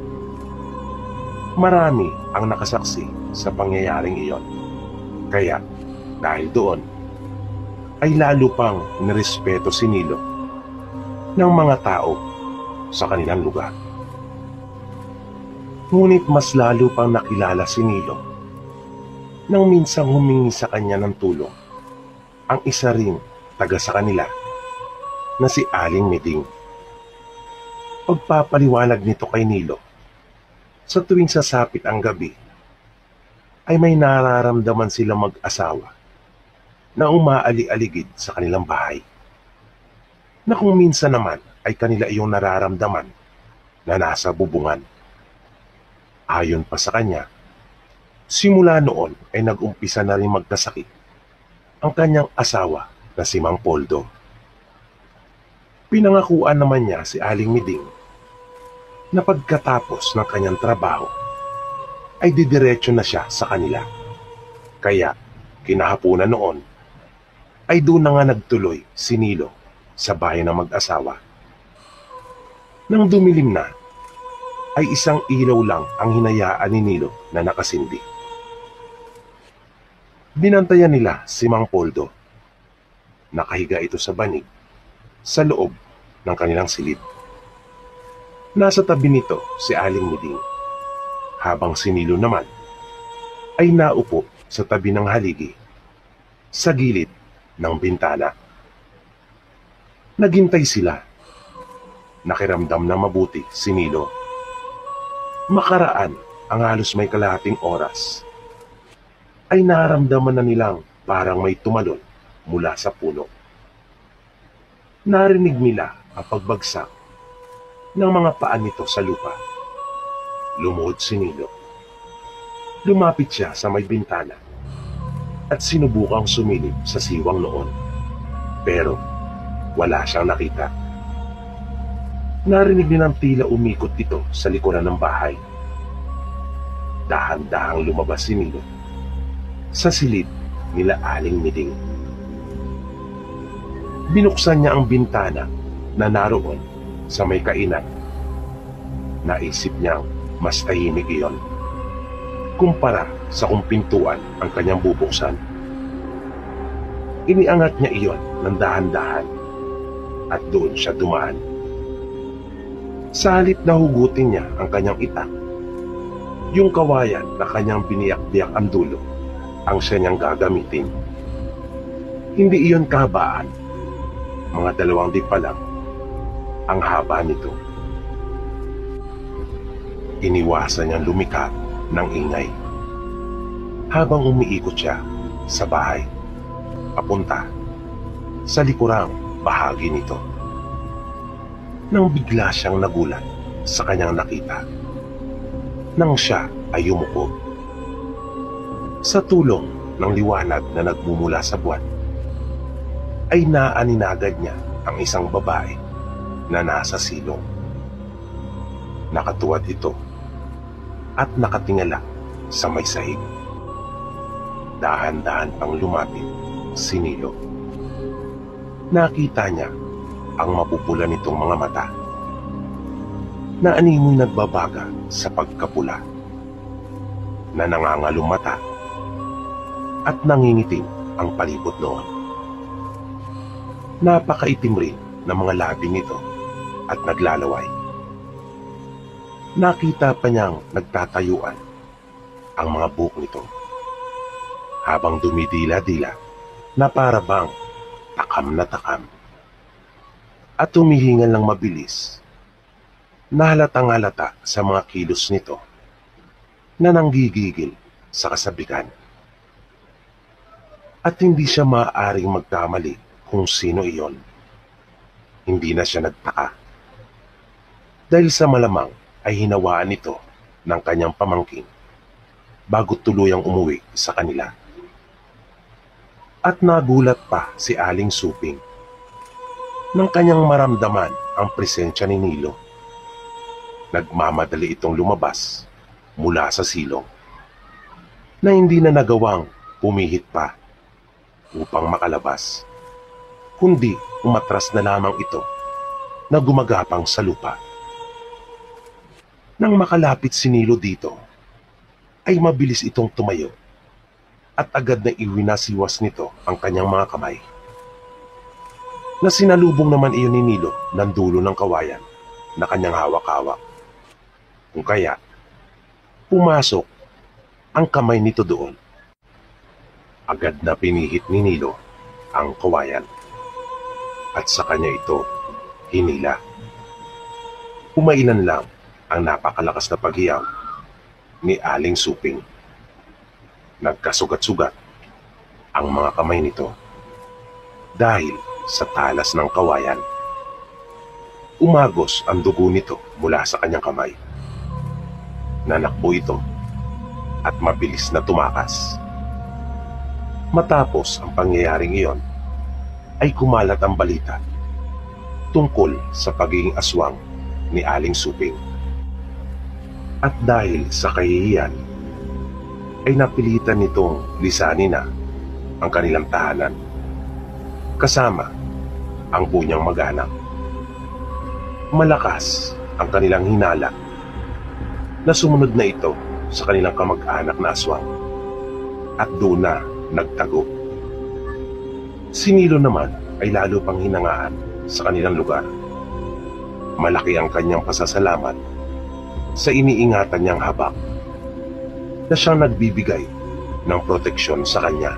Marami ang nakasaksi sa pangyayaring iyon. Kaya dahil doon ay lalo pang nirespeto si Nilo ng mga tao sa kanilang lugar. Ngunit mas lalo pang nakilala si Nilo nang minsang humingi sa kanya ng tulong ang isa ring taga sa kanila na si Aling Miding. Pagpapaliwanag nito kay Nilo, sa tuwing sasapit ang gabi ay may nararamdaman silang mag-asawa na umaali-aligid sa kanilang bahay, na kung minsan naman ay kanila iyong nararamdaman na nasa bubungan. Ayon pa sa kanya, simula noon ay nag-umpisa na rin magkasakit ang kanyang asawa na si Mang Poldo. Pinangakuan naman niya si Aling Miding na pagkatapos ng kanyang trabaho ay didiretso na siya sa kanila. Kaya kinahapunan noon ay doon na nga nagtuloy si Nilo sa bahay ng mag-asawa. Nang dumilim na, ay isang ilaw lang ang hinayaan ni Nilo na nakasindi. Binantayan nila si Mang Poldo. Nakahiga ito sa banig sa loob ng kanilang silid. Nasa tabi nito si Aling Miding, habang si Nilo naman ay naupo sa tabi ng haligi sa gilid ng bintana. Naghintay sila. Nakiramdam na mabuti si Nilo. Makaraan ang halos may kalahating oras ay naramdaman na nilang parang may tumalon mula sa puno. Narinig nila ang pagbagsak ng mga paa nito sa lupa. Lumuhod si Nilo. Lumapit siya sa may bintana at sinubukang sumilip sa siwang noon. Pero wala siyang nakita. Narinig nilang tila umikot ito sa likuran ng bahay. Dahan-dahang lumabas si Nilo sa silid nila Aling Miding. Binuksan niya ang bintana na naroon sa may kainan. Naisip niyang mas tahimik iyon kumpara sa kung pintuan ang kanyang bubuksan. Iniangat niya iyon ng dahan-dahan at doon siya dumaan. Sa halip na hugutin niya ang kanyang itak, yung kawayan na kanyang biniyak-biyak ang dulo ang siya niyang gagamitin. Hindi iyon kahabaan, mga dalawang di pa lang ang haba nito. Iniwasan niyang lumikap ng ingay habang umiikot siya sa bahay, papunta sa likurang bahagi nito. Nang bigla siyang nagulat sa kanyang nakita nang siya ay yumuko. Sa tulong ng liwanag na nagmumula sa buwan, ay naaninagad niya ang isang babae na nasa silong. Nakatuwad ito at nakatingala sa may sahig. Dahan-dahan pang lumapit si Nilo. Nakita niya ang mapupula nitong mga mata na animoy nagbabaga sa pagkapula, na nangangalong mata at nangingitim ang palibot noon. Napakaitim rin ng mga labi nito at naglalaway. Nakita pa niyang nagtatayuan ang mga buhok nito habang dumidila-dila na para bang takam na takam. At humihingal ng mabilis, nahalatang halata sa mga kilos nito na nanggigigil sa kasabikan. At hindi siya maaaring magkamali kung sino iyon. Hindi na siya nagtaka, dahil sa malamang ay hinawaan nito ng kanyang pamangkin bago tuluyang umuwi sa kanila. At nagulat pa si Aling Suping nang kanyang maramdaman ang presensya ni Nilo. Nagmamadali itong lumabas mula sa silong na hindi na nagawang pumihit pa upang makalabas, kundi umatras na lamang ito na gumagapang sa lupa. Nang makalapit si Nilo dito, ay mabilis itong tumayo at agad na iwinasiwas nito ang kanyang mga kamay. na sinalubong naman iyon ni Nilo ng dulo ng kawayan na kanyang hawak-hawak. Kung kaya, pumasok ang kamay nito doon. Agad na pinihit ni Nilo ang kawayan at sa kanya ito hinila. Umailan lang ang napakalakas na paghiyaw ni Aling Suping. Nagkasugat-sugat ang mga kamay nito dahil sa talas ng kawayan. Umagos ang dugo nito mula sa kanyang kamay. Nanakbo ito at mabilis na tumakas. Matapos ang pangyayaring iyon, ay kumalat ang balita tungkol sa pagiging aswang ni Aling Suping. At dahil sa kahihiyan, ay napilitan nitong lisanin na ang kanilang tahanan kasama ang bunyang mag-anak. Malakas ang kanilang hinala na sumunod na ito sa kanilang kamag-anak na aswang at doon na nagtago. Si Nilo naman ay lalo pang hinangaan sa kanilang lugar. Malaki ang kanyang pasasalamat sa iniingatan niyang habak na siyang nagbibigay ng proteksyon sa kanya.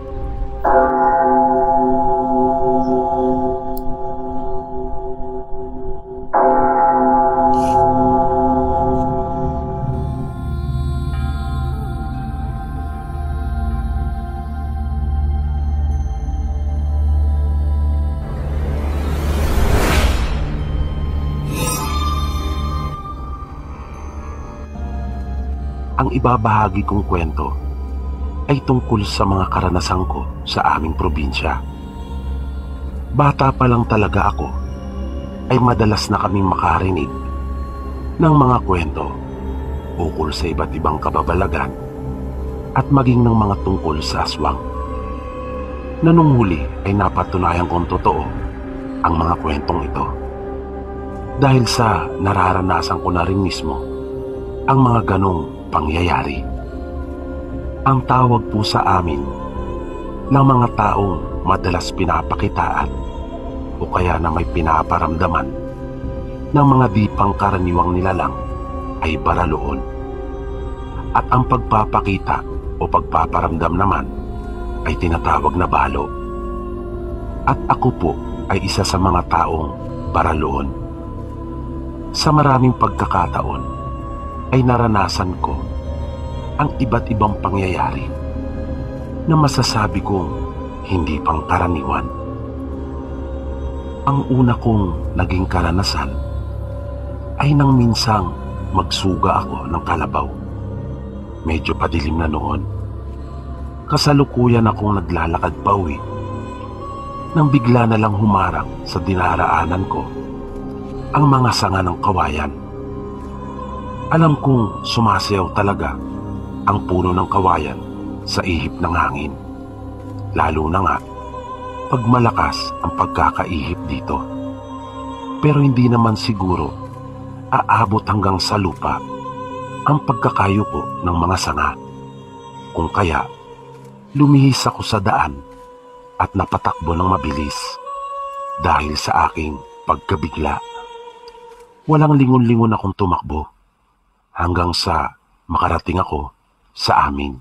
Ang ibabahagi kong kwento ay tungkol sa mga karanasan ko sa aming probinsya. Bata pa lang talaga ako ay madalas na kaming makarinig ng mga kwento ukol sa iba't ibang kababalagan at maging ng mga tungkol sa aswang. Na nung huli ay napatunayan kong totoo ang mga kwentong ito. Dahil sa nararanasan ko na rin mismo ang mga ganong pangyayari. Ang tawag po sa amin ng mga taong madalas pinapakitaan o kaya na may pinaparamdaman ng mga di pangkaraniwang nilalang ay baraloon. At ang pagpapakita o pagpaparamdam naman ay tinatawag na balo. At ako po ay isa sa mga taong baraloon. Sa maraming pagkakataon ay naranasan ko ang iba't ibang pangyayari na masasabi kong hindi pangkaraniwan. Ang una kong naging karanasan ay nang minsang magsuga ako ng kalabaw. Medyo padilim na noon. Kasalukuyan akong naglalakad pauwi nang bigla na lang humarang sa dinaraanan ko ang mga sanga ng kawayan. Alam kong sumasayaw talaga ang puno ng kawayan sa ihip ng hangin. Lalo na nga pag malakas ang pagkakaihip dito. Pero hindi naman siguro aabot hanggang sa lupa ang pagkakayuko ng mga sanga. Kung kaya, lumihis ako sa daan at napatakbo ng mabilis dahil sa aking pagkabigla. Walang lingon-lingon akong tumakbo hanggang sa makarating ako sa amin.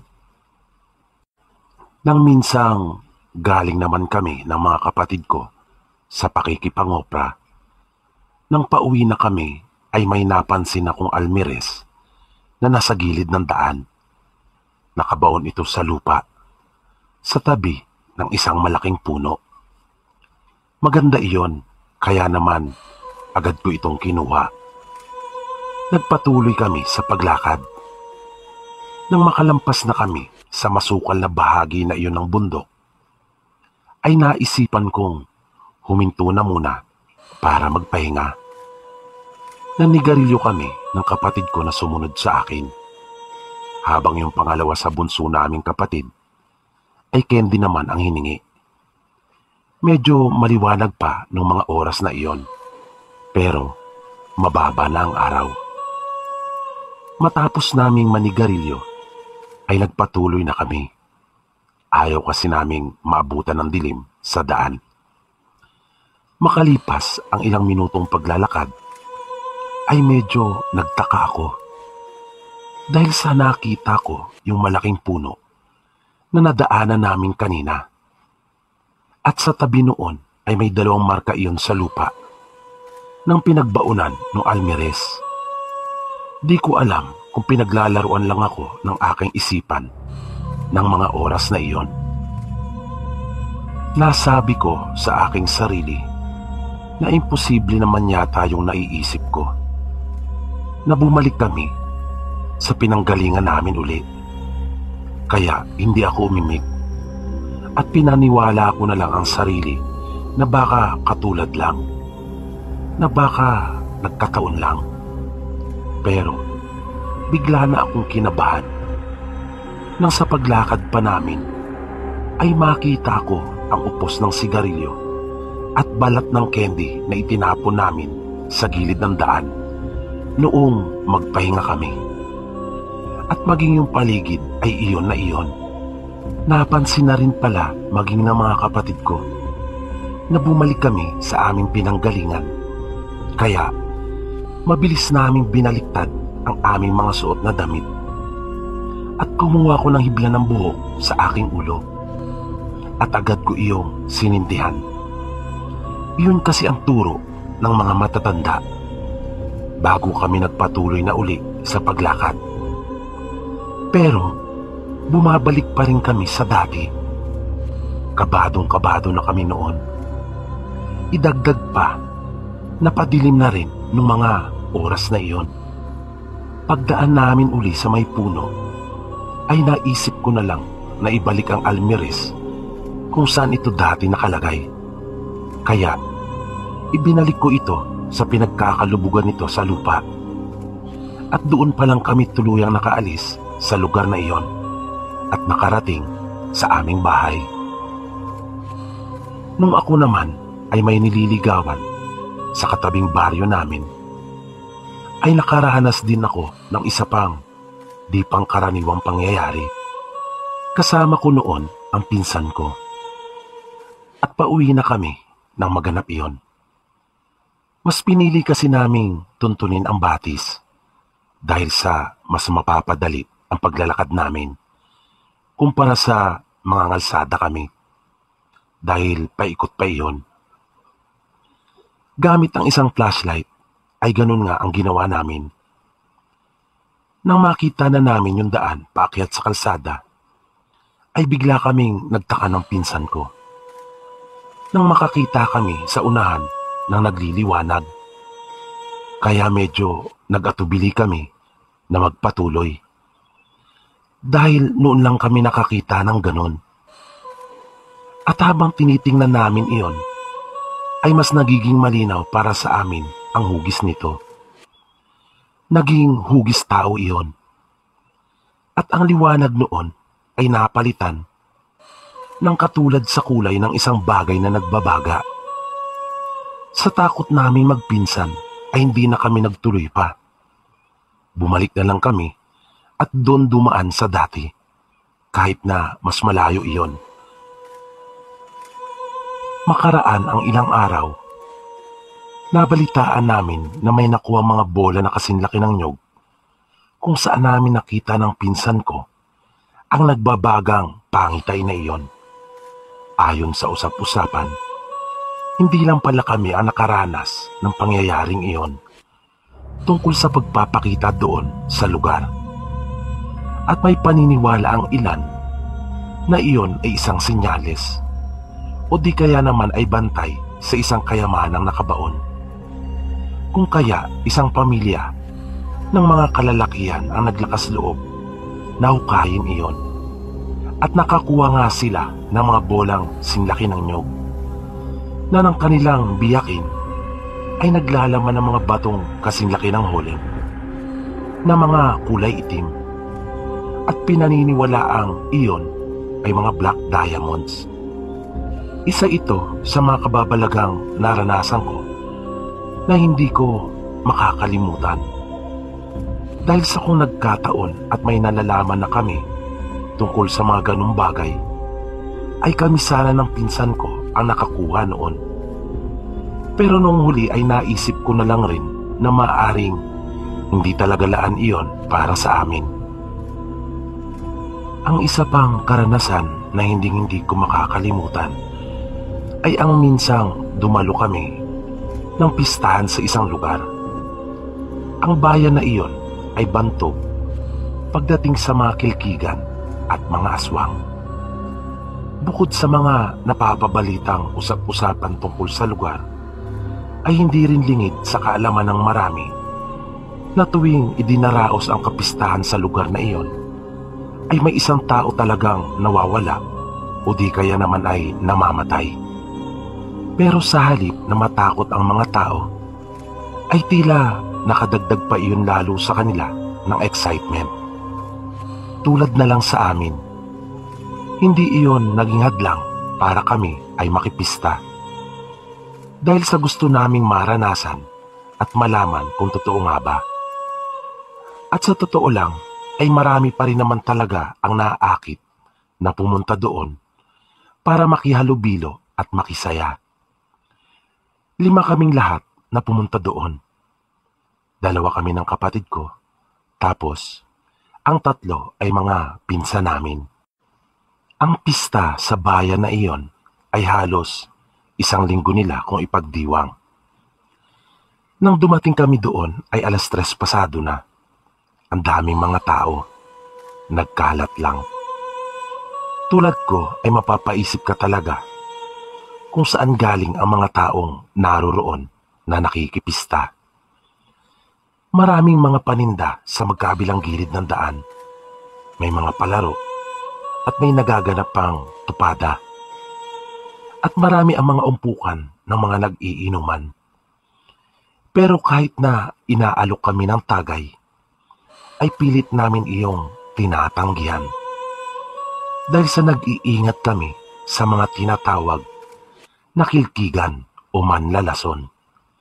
Nang minsang galing naman kami ng mga kapatid ko sa pakikipangopra, nang pauwi na kami ay may napansin akong almires na nasa gilid ng daan. Nakabaon ito sa lupa, sa tabi ng isang malaking puno. Maganda iyon, kaya naman agad ko itong kinuha. Nagpatuloy kami sa paglakad. Nang makalampas na kami sa masukal na bahagi na iyon ng bundok, ay naisipan kong huminto na muna para magpahinga. Nanigarilyo kami ng kapatid ko na sumunod sa akin. Habang yung pangalawa sa bunso naming kapatid ay candy naman ang hiningi. Medyo maliwanag pa nung mga oras na iyon, pero mababa na ang araw. Matapos naming manigarilyo, ay nagpatuloy na kami. Ayaw kasi naming maabutan ng dilim sa daan. Makalipas ang ilang minutong paglalakad, ay medyo nagtaka ako dahil sa nakita ko yung malaking puno na nadaanan namin kanina. At sa tabi noon ay may dalawang marka iyon sa lupa ng pinagbaunan ng almirez. Di ko alam kung pinaglalaruan lang ako ng aking isipan ng mga oras na iyon. Nasabi ko sa aking sarili na imposible naman yata yung naiisip ko, na bumalik kami sa pinanggalingan namin uli. Kaya hindi ako umimik at pinaniwala ko na lang ang sarili na baka katulad lang, na baka nagkataon lang. Pero bigla na akong kinabahan nang sa paglakad pa namin ay makita ko ang upos ng sigarilyo at balat ng candy na itinapon namin sa gilid ng daan noong magpahinga kami. At maging yung paligid ay iyon na iyon. Napansin na rin pala maging ng mga kapatid ko na bumalik kami sa aming pinanggalingan. Kaya mabilis naming binaliktad ang aming mga suot na damit at kumuha ko ng hibla ng buhok sa aking ulo at agad ko iyong sinindihan. Iyon kasi ang turo ng mga matatanda bago kami nagpatuloy na uli sa paglakad. Pero bumabalik pa rin kami sa dati. Kabadong-kabado na kami noon. Idagdag pa, napadilim na rin ng mga oras na iyon. Pagdaan namin uli sa may puno, ay naisip ko na lang na ibalik ang almirez kung saan ito dati nakalagay. Kaya ibinalik ko ito sa pinagkakalubugan nito sa lupa. At doon pa lang kami tuluyang nakaalis sa lugar na iyon at nakarating sa aming bahay. Nung ako naman ay may nililigawan sa katabing baryo namin, ay nakaranas din ako ng isa pang di pangkaraniwang pangyayari. Kasama ko noon ang pinsan ko. At pauwi na kami nang maganap iyon. Mas pinili kasi naming tuntunin ang batis dahil sa mas mapapadali ang paglalakad namin kumpara sa mga ngalsada kami dahil paikot pa iyon. Gamit ang isang flashlight ay ganun nga ang ginawa namin. Nang makita na namin yung daan paakyat sa kalsada, ay bigla kaming nagtaka ng pinsan ko. Nang makakita kami sa unahan ng nagliliwanag, kaya medyo nag-atubili kami na magpatuloy. Dahil noon lang kami nakakita ng ganon. At habang tinitingnan namin iyon, ay mas nagiging malinaw para sa amin ang hugis nito. Naging hugis tao iyon. At ang liwanag noon ay napalitan ng katulad sa kulay ng isang bagay na nagbabaga. Sa takot namin magpinsan ay hindi na kami nagtuloy pa. Bumalik na lang kami at doon dumaan sa dati, kahit na mas malayo iyon. Makaraan ang ilang araw, nabalitaan namin na may nakuha mga bola na kasinlaki ng nyog kung saan namin nakita ng pinsan ko ang nagbabagang pangitay na iyon. Ayon sa usap-usapan, hindi lang pala kami ang nakaranas ng pangyayaring iyon tungkol sa pagpapakita doon sa lugar. At may paniniwala ang ilan na iyon ay isang senyales o di kaya naman ay bantay sa isang kayamanang nakabaon. Kung kaya isang pamilya ng mga kalalakihan ang naglakas loob na hukayin iyon at nakakuha nga sila ng mga bolang sinlaki ng nyog na ng kanilang biyakin ay naglalaman ng mga batong kasinlaki ng huling na mga kulay itim at pinaniniwalaang iyon ay mga black diamonds. Isa ito sa mga kababalagang naranasan ko na hindi ko makakalimutan. Dahil sa kung nagkataon at may nalalaman na kami tungkol sa mga ganung bagay, ay kami sana ng pinsan ko ang nakakuha noon. Pero nung huli ay naisip ko na lang rin na maaaring hindi talaga laan iyon para sa amin. Ang isa pang karanasan na hinding-hindi ko makakalimutan ay ang minsang dumalo kami ng pistahan sa isang lugar. Ang bayan na iyon ay bantog pagdating sa mga kilkigan at mga aswang. Bukod sa mga napapabalitang usap-usapan tungkol sa lugar, ay hindi rin lingid sa kaalaman ng marami na tuwing idinaraos ang kapistahan sa lugar na iyon, ay may isang tao talagang nawawala o di kaya naman ay namamatay. Pero sa halip na matakot ang mga tao, ay tila nakadagdag pa iyon lalo sa kanila ng excitement. Tulad na lang sa amin, hindi iyon naging hadlang para kami ay makipista. Dahil sa gusto naming maranasan at malaman kung totoo nga ba. At sa totoo lang, ay marami pa rin naman talaga ang naaakit na pumunta doon para makihalubilo at makisaya. Lima kaming lahat na pumunta doon. Dalawa kami ng kapatid ko, tapos ang tatlo ay mga pinsan namin. Ang pista sa bayan na iyon ay halos isang linggo nila kung ipagdiwang. Nang dumating kami doon ay alas tres pasado na. Ang daming mga tao. Nagkalat lang. Tulad ko ay mapapaisip ka talaga kung saan galing ang mga taong naroroon na nakikipista. Maraming mga paninda sa magkabilang gilid ng daan. May mga palaro at may nagaganap pang tupada. At marami ang mga umpukan ng mga nag-iinuman. Pero kahit na inaalok kami ng tagay, ay pilit namin iyong tinatanggihan. Dahil sa nag-iingat kami sa mga tinatawag na kilkigan o manlalason.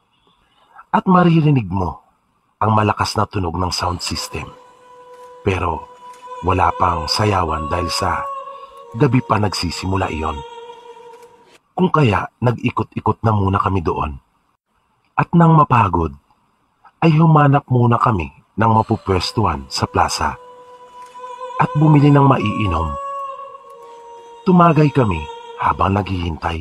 At maririnig mo ang malakas na tunog ng sound system. Pero wala pang sayawan dahil sa gabi pa nagsisimula iyon. Kung kaya nag-ikot-ikot na muna kami doon. At nang mapagod, ay humanap muna kami ng mapupwestuhan sa plaza at bumili ng maiinom. Tumagay kami habang naghihintay.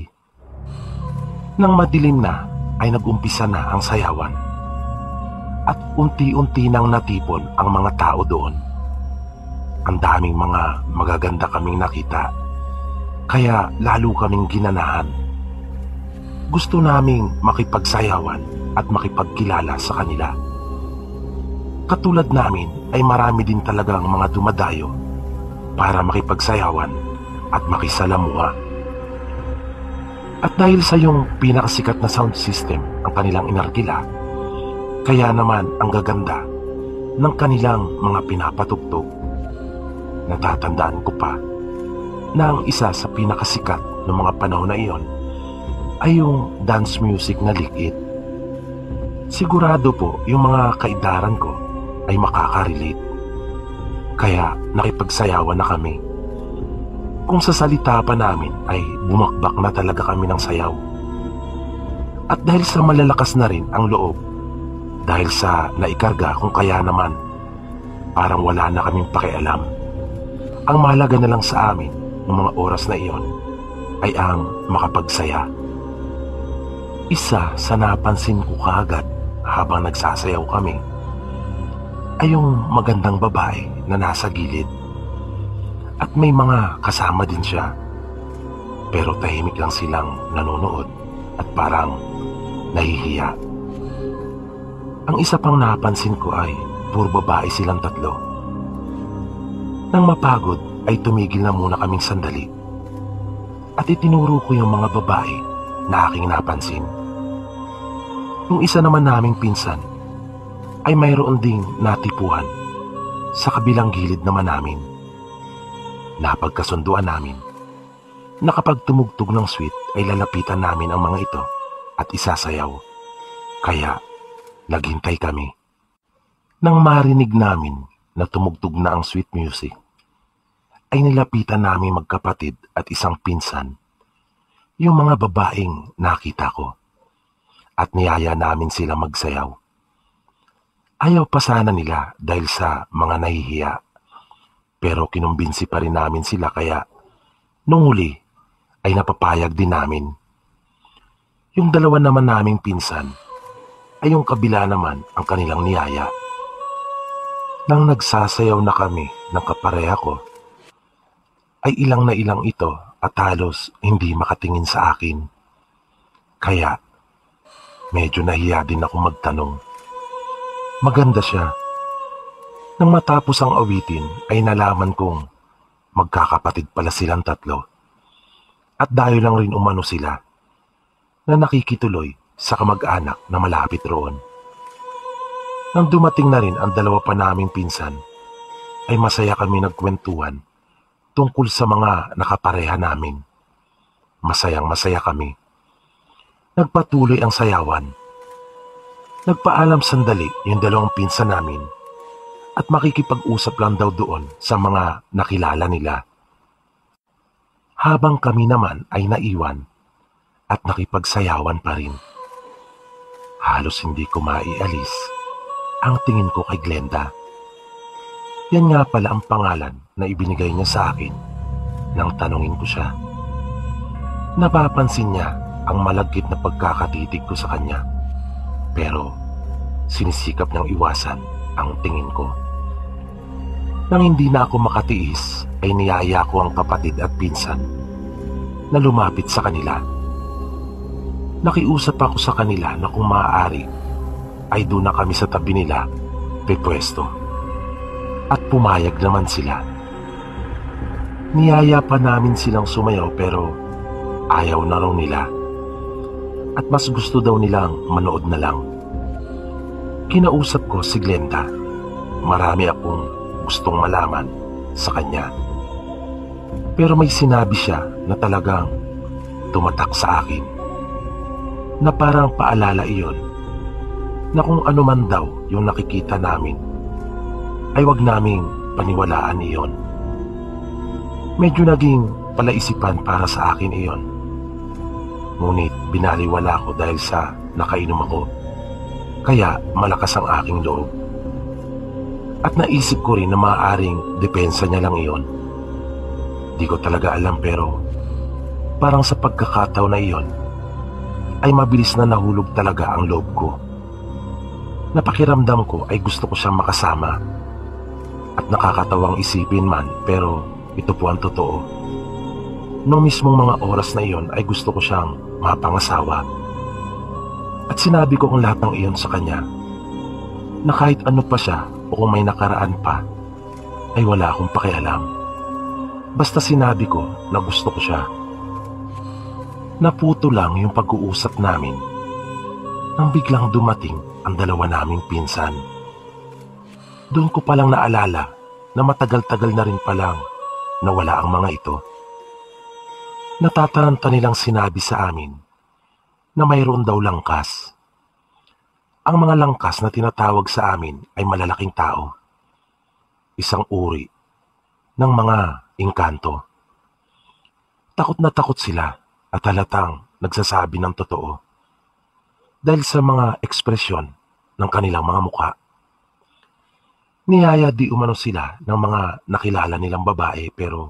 Nang madilim na ay nag-umpisa na ang sayawan at unti-unti nang natipon ang mga tao doon. Ang daming mga magaganda kaming nakita. Kaya lalo kaming ginanahan. Gusto naming makipagsayawan at makipagkilala sa kanila. Katulad namin ay marami din talagang mga dumadayo para makipagsayawan at makisalamuha. At dahil sa yung pinakasikat na sound system ang kanilang inarkila, kaya naman ang gaganda ng kanilang mga pinapatugtog. Natatandaan ko pa na ang isa sa pinakasikat ng mga panahon na iyon ay yung dance music na Lick It. Sigurado po yung mga kaidaran ko ay makaka-relate. Kaya nakipagsayawan na kami. Kung sa salita pa namin ay bumakbak na talaga kami ng sayaw. At dahil sa malalakas na rin ang loob, dahil sa naikarga kung kaya naman, parang wala na kaming pakialam. Ang mahalaga na lang sa amin ng mga oras na iyon ay ang makapagsaya. Isa sa napansin ko kaagad habang nagsasayaw kami ay yung magandang babae na nasa gilid. At may mga kasama din siya. Pero tahimik lang silang nanonood at parang nahihiya. Ang isa pang napansin ko ay puro babae silang tatlo. Nang mapagod ay tumigil na muna kaming sandali at itinuro ko yung mga babae na aking napansin. Yung isa naman naming pinsan ay mayroon ding natipuhan sa kabilang gilid naman namin. Napagkasunduan namin na kapag tumugtog ng sweet ay lalapitan namin ang mga ito at isasayaw. Kaya naghintay kami. Nang marinig namin na tumugtog na ang sweet music, ay nilapitan namin magkapatid at isang pinsan yung mga babaeng nakita ko. at niyaya namin sila magsayaw. Ayaw pa sana nila dahil sa mga nahihiya, pero kinumbinsi pa rin namin sila kaya nung huli ay napapayag din namin. Yung dalawa naman naming pinsan ay yung kabila naman ang kanilang niyaya. Nang nagsasayaw na kami ng kapareha ko, ay ilang na ilang ito at halos hindi makatingin sa akin. Kaya medyo nahiya din ako magtanong. Maganda siya. Nang matapos ang awitin ay nalaman kong magkakapatid pala silang tatlo. At dahil lang rin umano sila na nakikituloy sa kamag-anak na malapit roon. Nang dumating na rin ang dalawa pa naming pinsan, ay masaya kami nagkwentuhan tungkol sa mga nakapareha namin. Masayang masaya kami. Nagpatuloy ang sayawan. Nagpaalam sandali yung dalawang pinsan namin at makikipag-usap lang daw doon sa mga nakilala nila. Habang kami naman ay naiwan at nakipagsayawan pa rin. Halos hindi ko maialis ang tingin ko kay Glenda. Yan nga pala ang pangalan na ibinigay niya sa akin nang tanungin ko siya. Napapansin niya ang malagkit na pagkakatitig ko sa kanya, pero sinisikap niyang iwasan ang tingin ko. Nang hindi na ako makatiis, ay niyaya ko ang kapatid at pinsan na lumapit sa kanila. Nakiusap ako sa kanila na kung maaari ay doon na kami sa tabi nila pepwesto. At pumayag naman sila. Niyaya pa namin silang sumayaw pero ayaw na raw nila. At mas gusto daw nilang manood na lang. Kinausap ko si Glenda. Marami akong gustong malaman sa kanya. Pero may sinabi siya na talagang tumatak sa akin. Na parang paalala iyon na kung ano man daw yung nakikita namin ay wag naming paniwalaan iyon. Medyo naging palaisipan para sa akin iyon. Ngunit binaliwala ko dahil sa nakainom ako. Kaya malakas ang aking loob. At naisip ko rin na maaaring depensa niya lang iyon. Di ko talaga alam pero parang sa pagkakataon na iyon ay mabilis na nahulog talaga ang loob ko. Napakiramdam ko ay gusto ko siyang makasama. At nakakatawang isipin man pero ito po ang totoo. Noong mismong mga oras na iyon ay gusto ko siyang mapangasawa. At sinabi ko ang lahat ng iyon sa kanya na kahit ano pa siya o kung may nakaraan pa ay wala akong pakialam. Basta sinabi ko na gusto ko siya. Naputo lang yung pag-uusap namin nang biglang dumating ang dalawa naming pinsan. Doon ko palang naalala na matagal-tagal na rin palang nawala ang mga ito. Natataranta nilang sinabi sa amin na mayroon daw langkas. Ang mga langkas na tinatawag sa amin ay malalaking tao. Isang uri ng mga engkanto. Takot na takot sila at halatang nagsasabi ng totoo dahil sa mga ekspresyon ng kanilang mga mukha. Niyaya di umano sila ng mga nakilala nilang babae pero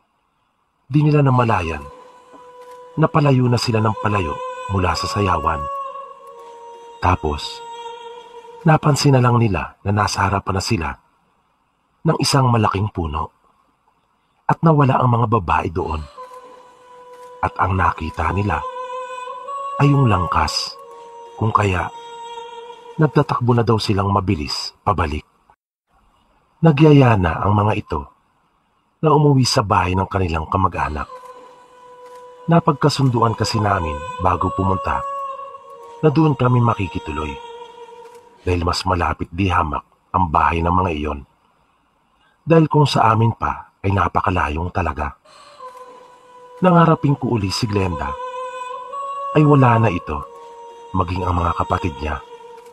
di nila namalayan na palayo na sila ng palayo mula sa sayawan. Tapos, napansin na lang nila na nasa harapan na sila ng isang malaking puno at nawala ang mga babae doon. At ang nakita nila ay yung langkas, kung kaya nagtatakbo na daw silang mabilis pabalik. Nagyaya na ang mga ito na umuwi sa bahay ng kanilang kamag-anak. Napagkasunduan kasi namin bago pumunta na doon kami makikituloy dahil mas malapit di hamak ang bahay ng mga iyon dahil kung sa amin pa ay napakalayong talaga. Nangarapin ko uli si Glenda ay wala na ito maging ang mga kapatid niya.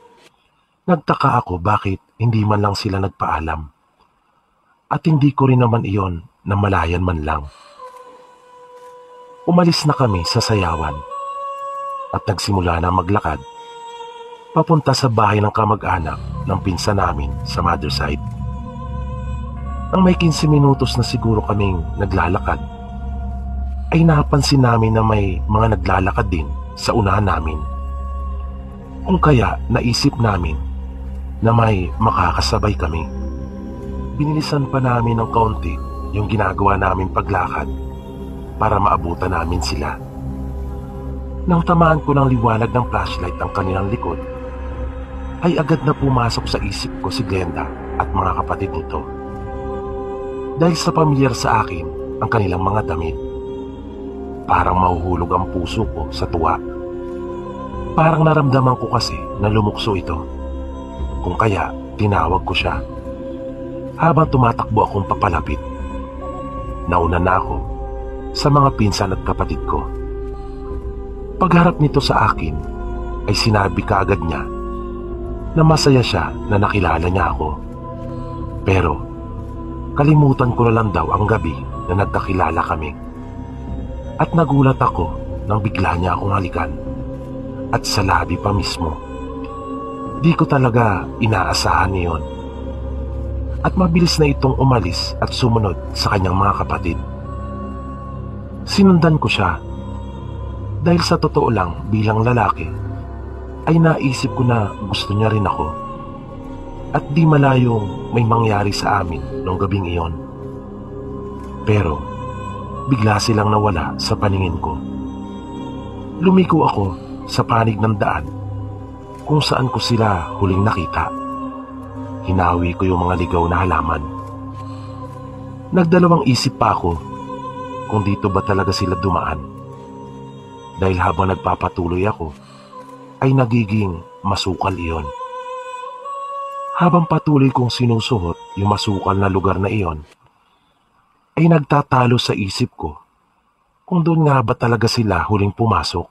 Nagtaka ako bakit hindi man lang sila nagpaalam at hindi ko rin naman iyon na malayan man lang. Umalis na kami sa sayawan at nagsimula na maglakad papunta sa bahay ng kamag-anak ng pinsan namin sa mother side. Nang may quince minutos na siguro kaming naglalakad, ay napansin namin na may mga naglalakad din sa unahan namin. Kung kaya naisip namin na may makakasabay kami. Binilisan pa namin ng kaunti yung ginagawa namin paglakad para maabutan namin sila. Nang tamaan ko ng liwanag ng flashlight ang kanilang likod, ay agad na pumasok sa isip ko si Glenda at mga kapatid nito. Dahil sa pamilyar sa akin ang kanilang mga damit, parang mahuhulog ang puso ko sa tuwa. Parang naramdaman ko kasi na lumukso ito. Kung kaya tinawag ko siya. Habang tumatakbo akong papalapit, nauna na ako sa mga pinsan at kapatid ko. Pagharap nito sa akin ay sinabi kaagad niya na masaya siya na nakilala niya ako. Pero kalimutan ko na lang daw ang gabi na nagkakilala kami. At nagulat ako nang bigla niya akong halikan. At sa labi pa mismo. Di ko talaga inaasahan niyon. At mabilis na itong umalis at sumunod sa kanyang mga kapatid. Sinundan ko siya. Dahil sa totoo lang bilang lalaki, ay naisip ko na gusto niya rin ako. At di malayong may mangyari sa amin noong gabing iyon. Pero bigla silang nawala sa paningin ko. Lumiko ako sa panig ng daan kung saan ko sila huling nakita. Hinawi ko yung mga ligaw na halaman. Nagdalawang isip pa ako kung dito ba talaga sila dumaan. Dahil habang nagpapatuloy ako, ay nagiging masukal iyon. Habang patuloy kong sinusuhot yung masukal na lugar na iyon, ay nagtatalo sa isip ko kung doon nga ba talaga sila huling pumasok.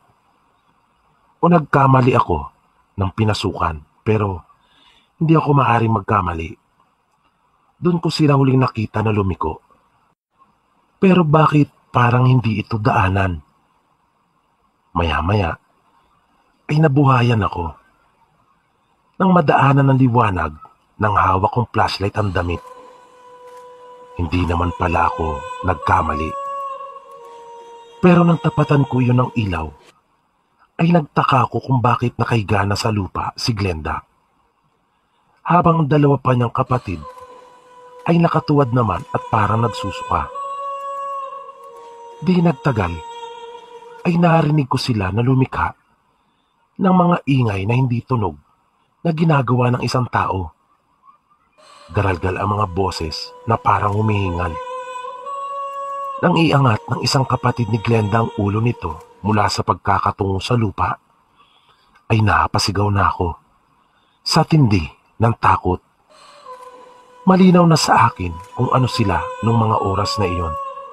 O nagkamali ako ng pinasukan pero hindi ako maaaring magkamali. Doon ko sila huling nakita na lumiko. Pero bakit parang hindi ito daanan? Maya-maya ay nabuhayan ako. Nang madaanan ng liwanag ng hawak kong flashlight ang damit. Hindi naman pala ako nagkamali. Pero nang tapatan ko yun ng ilaw, ay nagtaka ako kung bakit nakahiga na sa lupa si Glenda. Habang ang dalawa pa niyang kapatid ay nakatuwad naman at parang nagsusuka. Di nagtagal ay narinig ko sila na lumikha ng mga ingay na hindi tunog na ginagawa ng isang tao. Garalgal ang mga boses na parang humihingal. Nang iangat ng isang kapatid ni Glenda ang ulo nito mula sa pagkakatungo sa lupa, ay napasigaw na ako sa tindi ng takot. Malinaw na sa akin kung ano sila nung mga oras na iyon.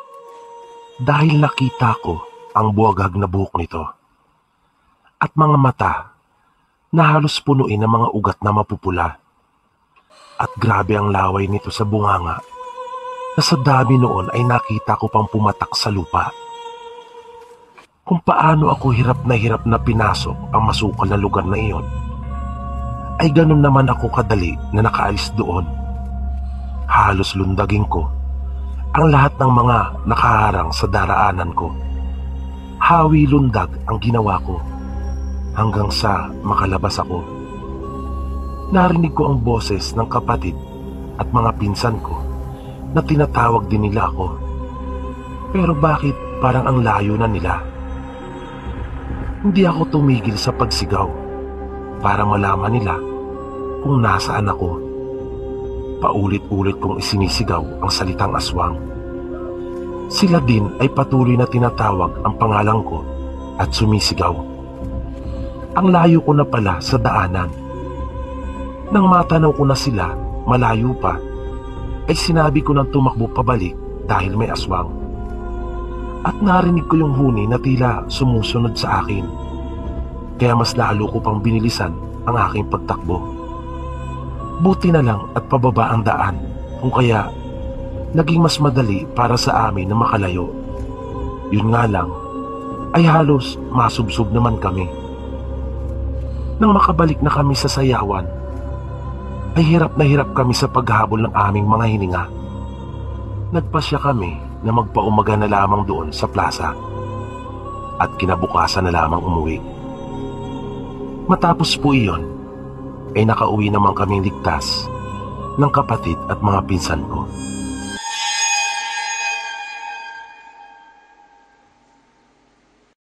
Dahil nakita ko ang buwagag na buhok nito at mga mata na halos punuin ng mga ugat na mapupula. At grabe ang laway nito sa bunganga na sa dami noon ay nakita ko pang pumatak sa lupa. Kung paano ako hirap na hirap na pinasok ang masukal na lugar na iyon, ay ganun naman ako kadali na nakaalis doon. Halos lundagin ko ang lahat ng mga nakaharang sa daraanan ko. Hawi lundag ang ginawa ko hanggang sa makalabas ako. Narinig ko ang boses ng kapatid at mga pinsan ko na tinatawag din nila ako. Pero bakit parang ang layo na nila? Hindi ako tumigil sa pagsigaw para malaman nila kung nasaan ako. Paulit-ulit kong isinisigaw ang salitang aswang. Sila din ay patuloy na tinatawag ang pangalan ko at sumisigaw. Ang layo ko na pala sa daanan. Nang matanaw ko na sila, malayo pa, ay sinabi ko nang tumakbo pabalik dahil may aswang. At narinig ko yung huni na tila sumusunod sa akin. Kaya mas lalo ko pang binilisan ang aking pagtakbo. Buti na lang at pababa ang daan, kung kaya naging mas madali para sa amin na makalayo. Yun nga lang, ay halos masubsob naman kami. Nang makabalik na kami sa sayawan, ay hirap na hirap kami sa paghabol ng aming mga hininga. Nagpasya kami na magpaumaga na lamang doon sa plaza at kinabukasan na lamang umuwi. Matapos po iyon, ay nakauwi naman kaming ligtas ng kapatid at mga pinsan ko.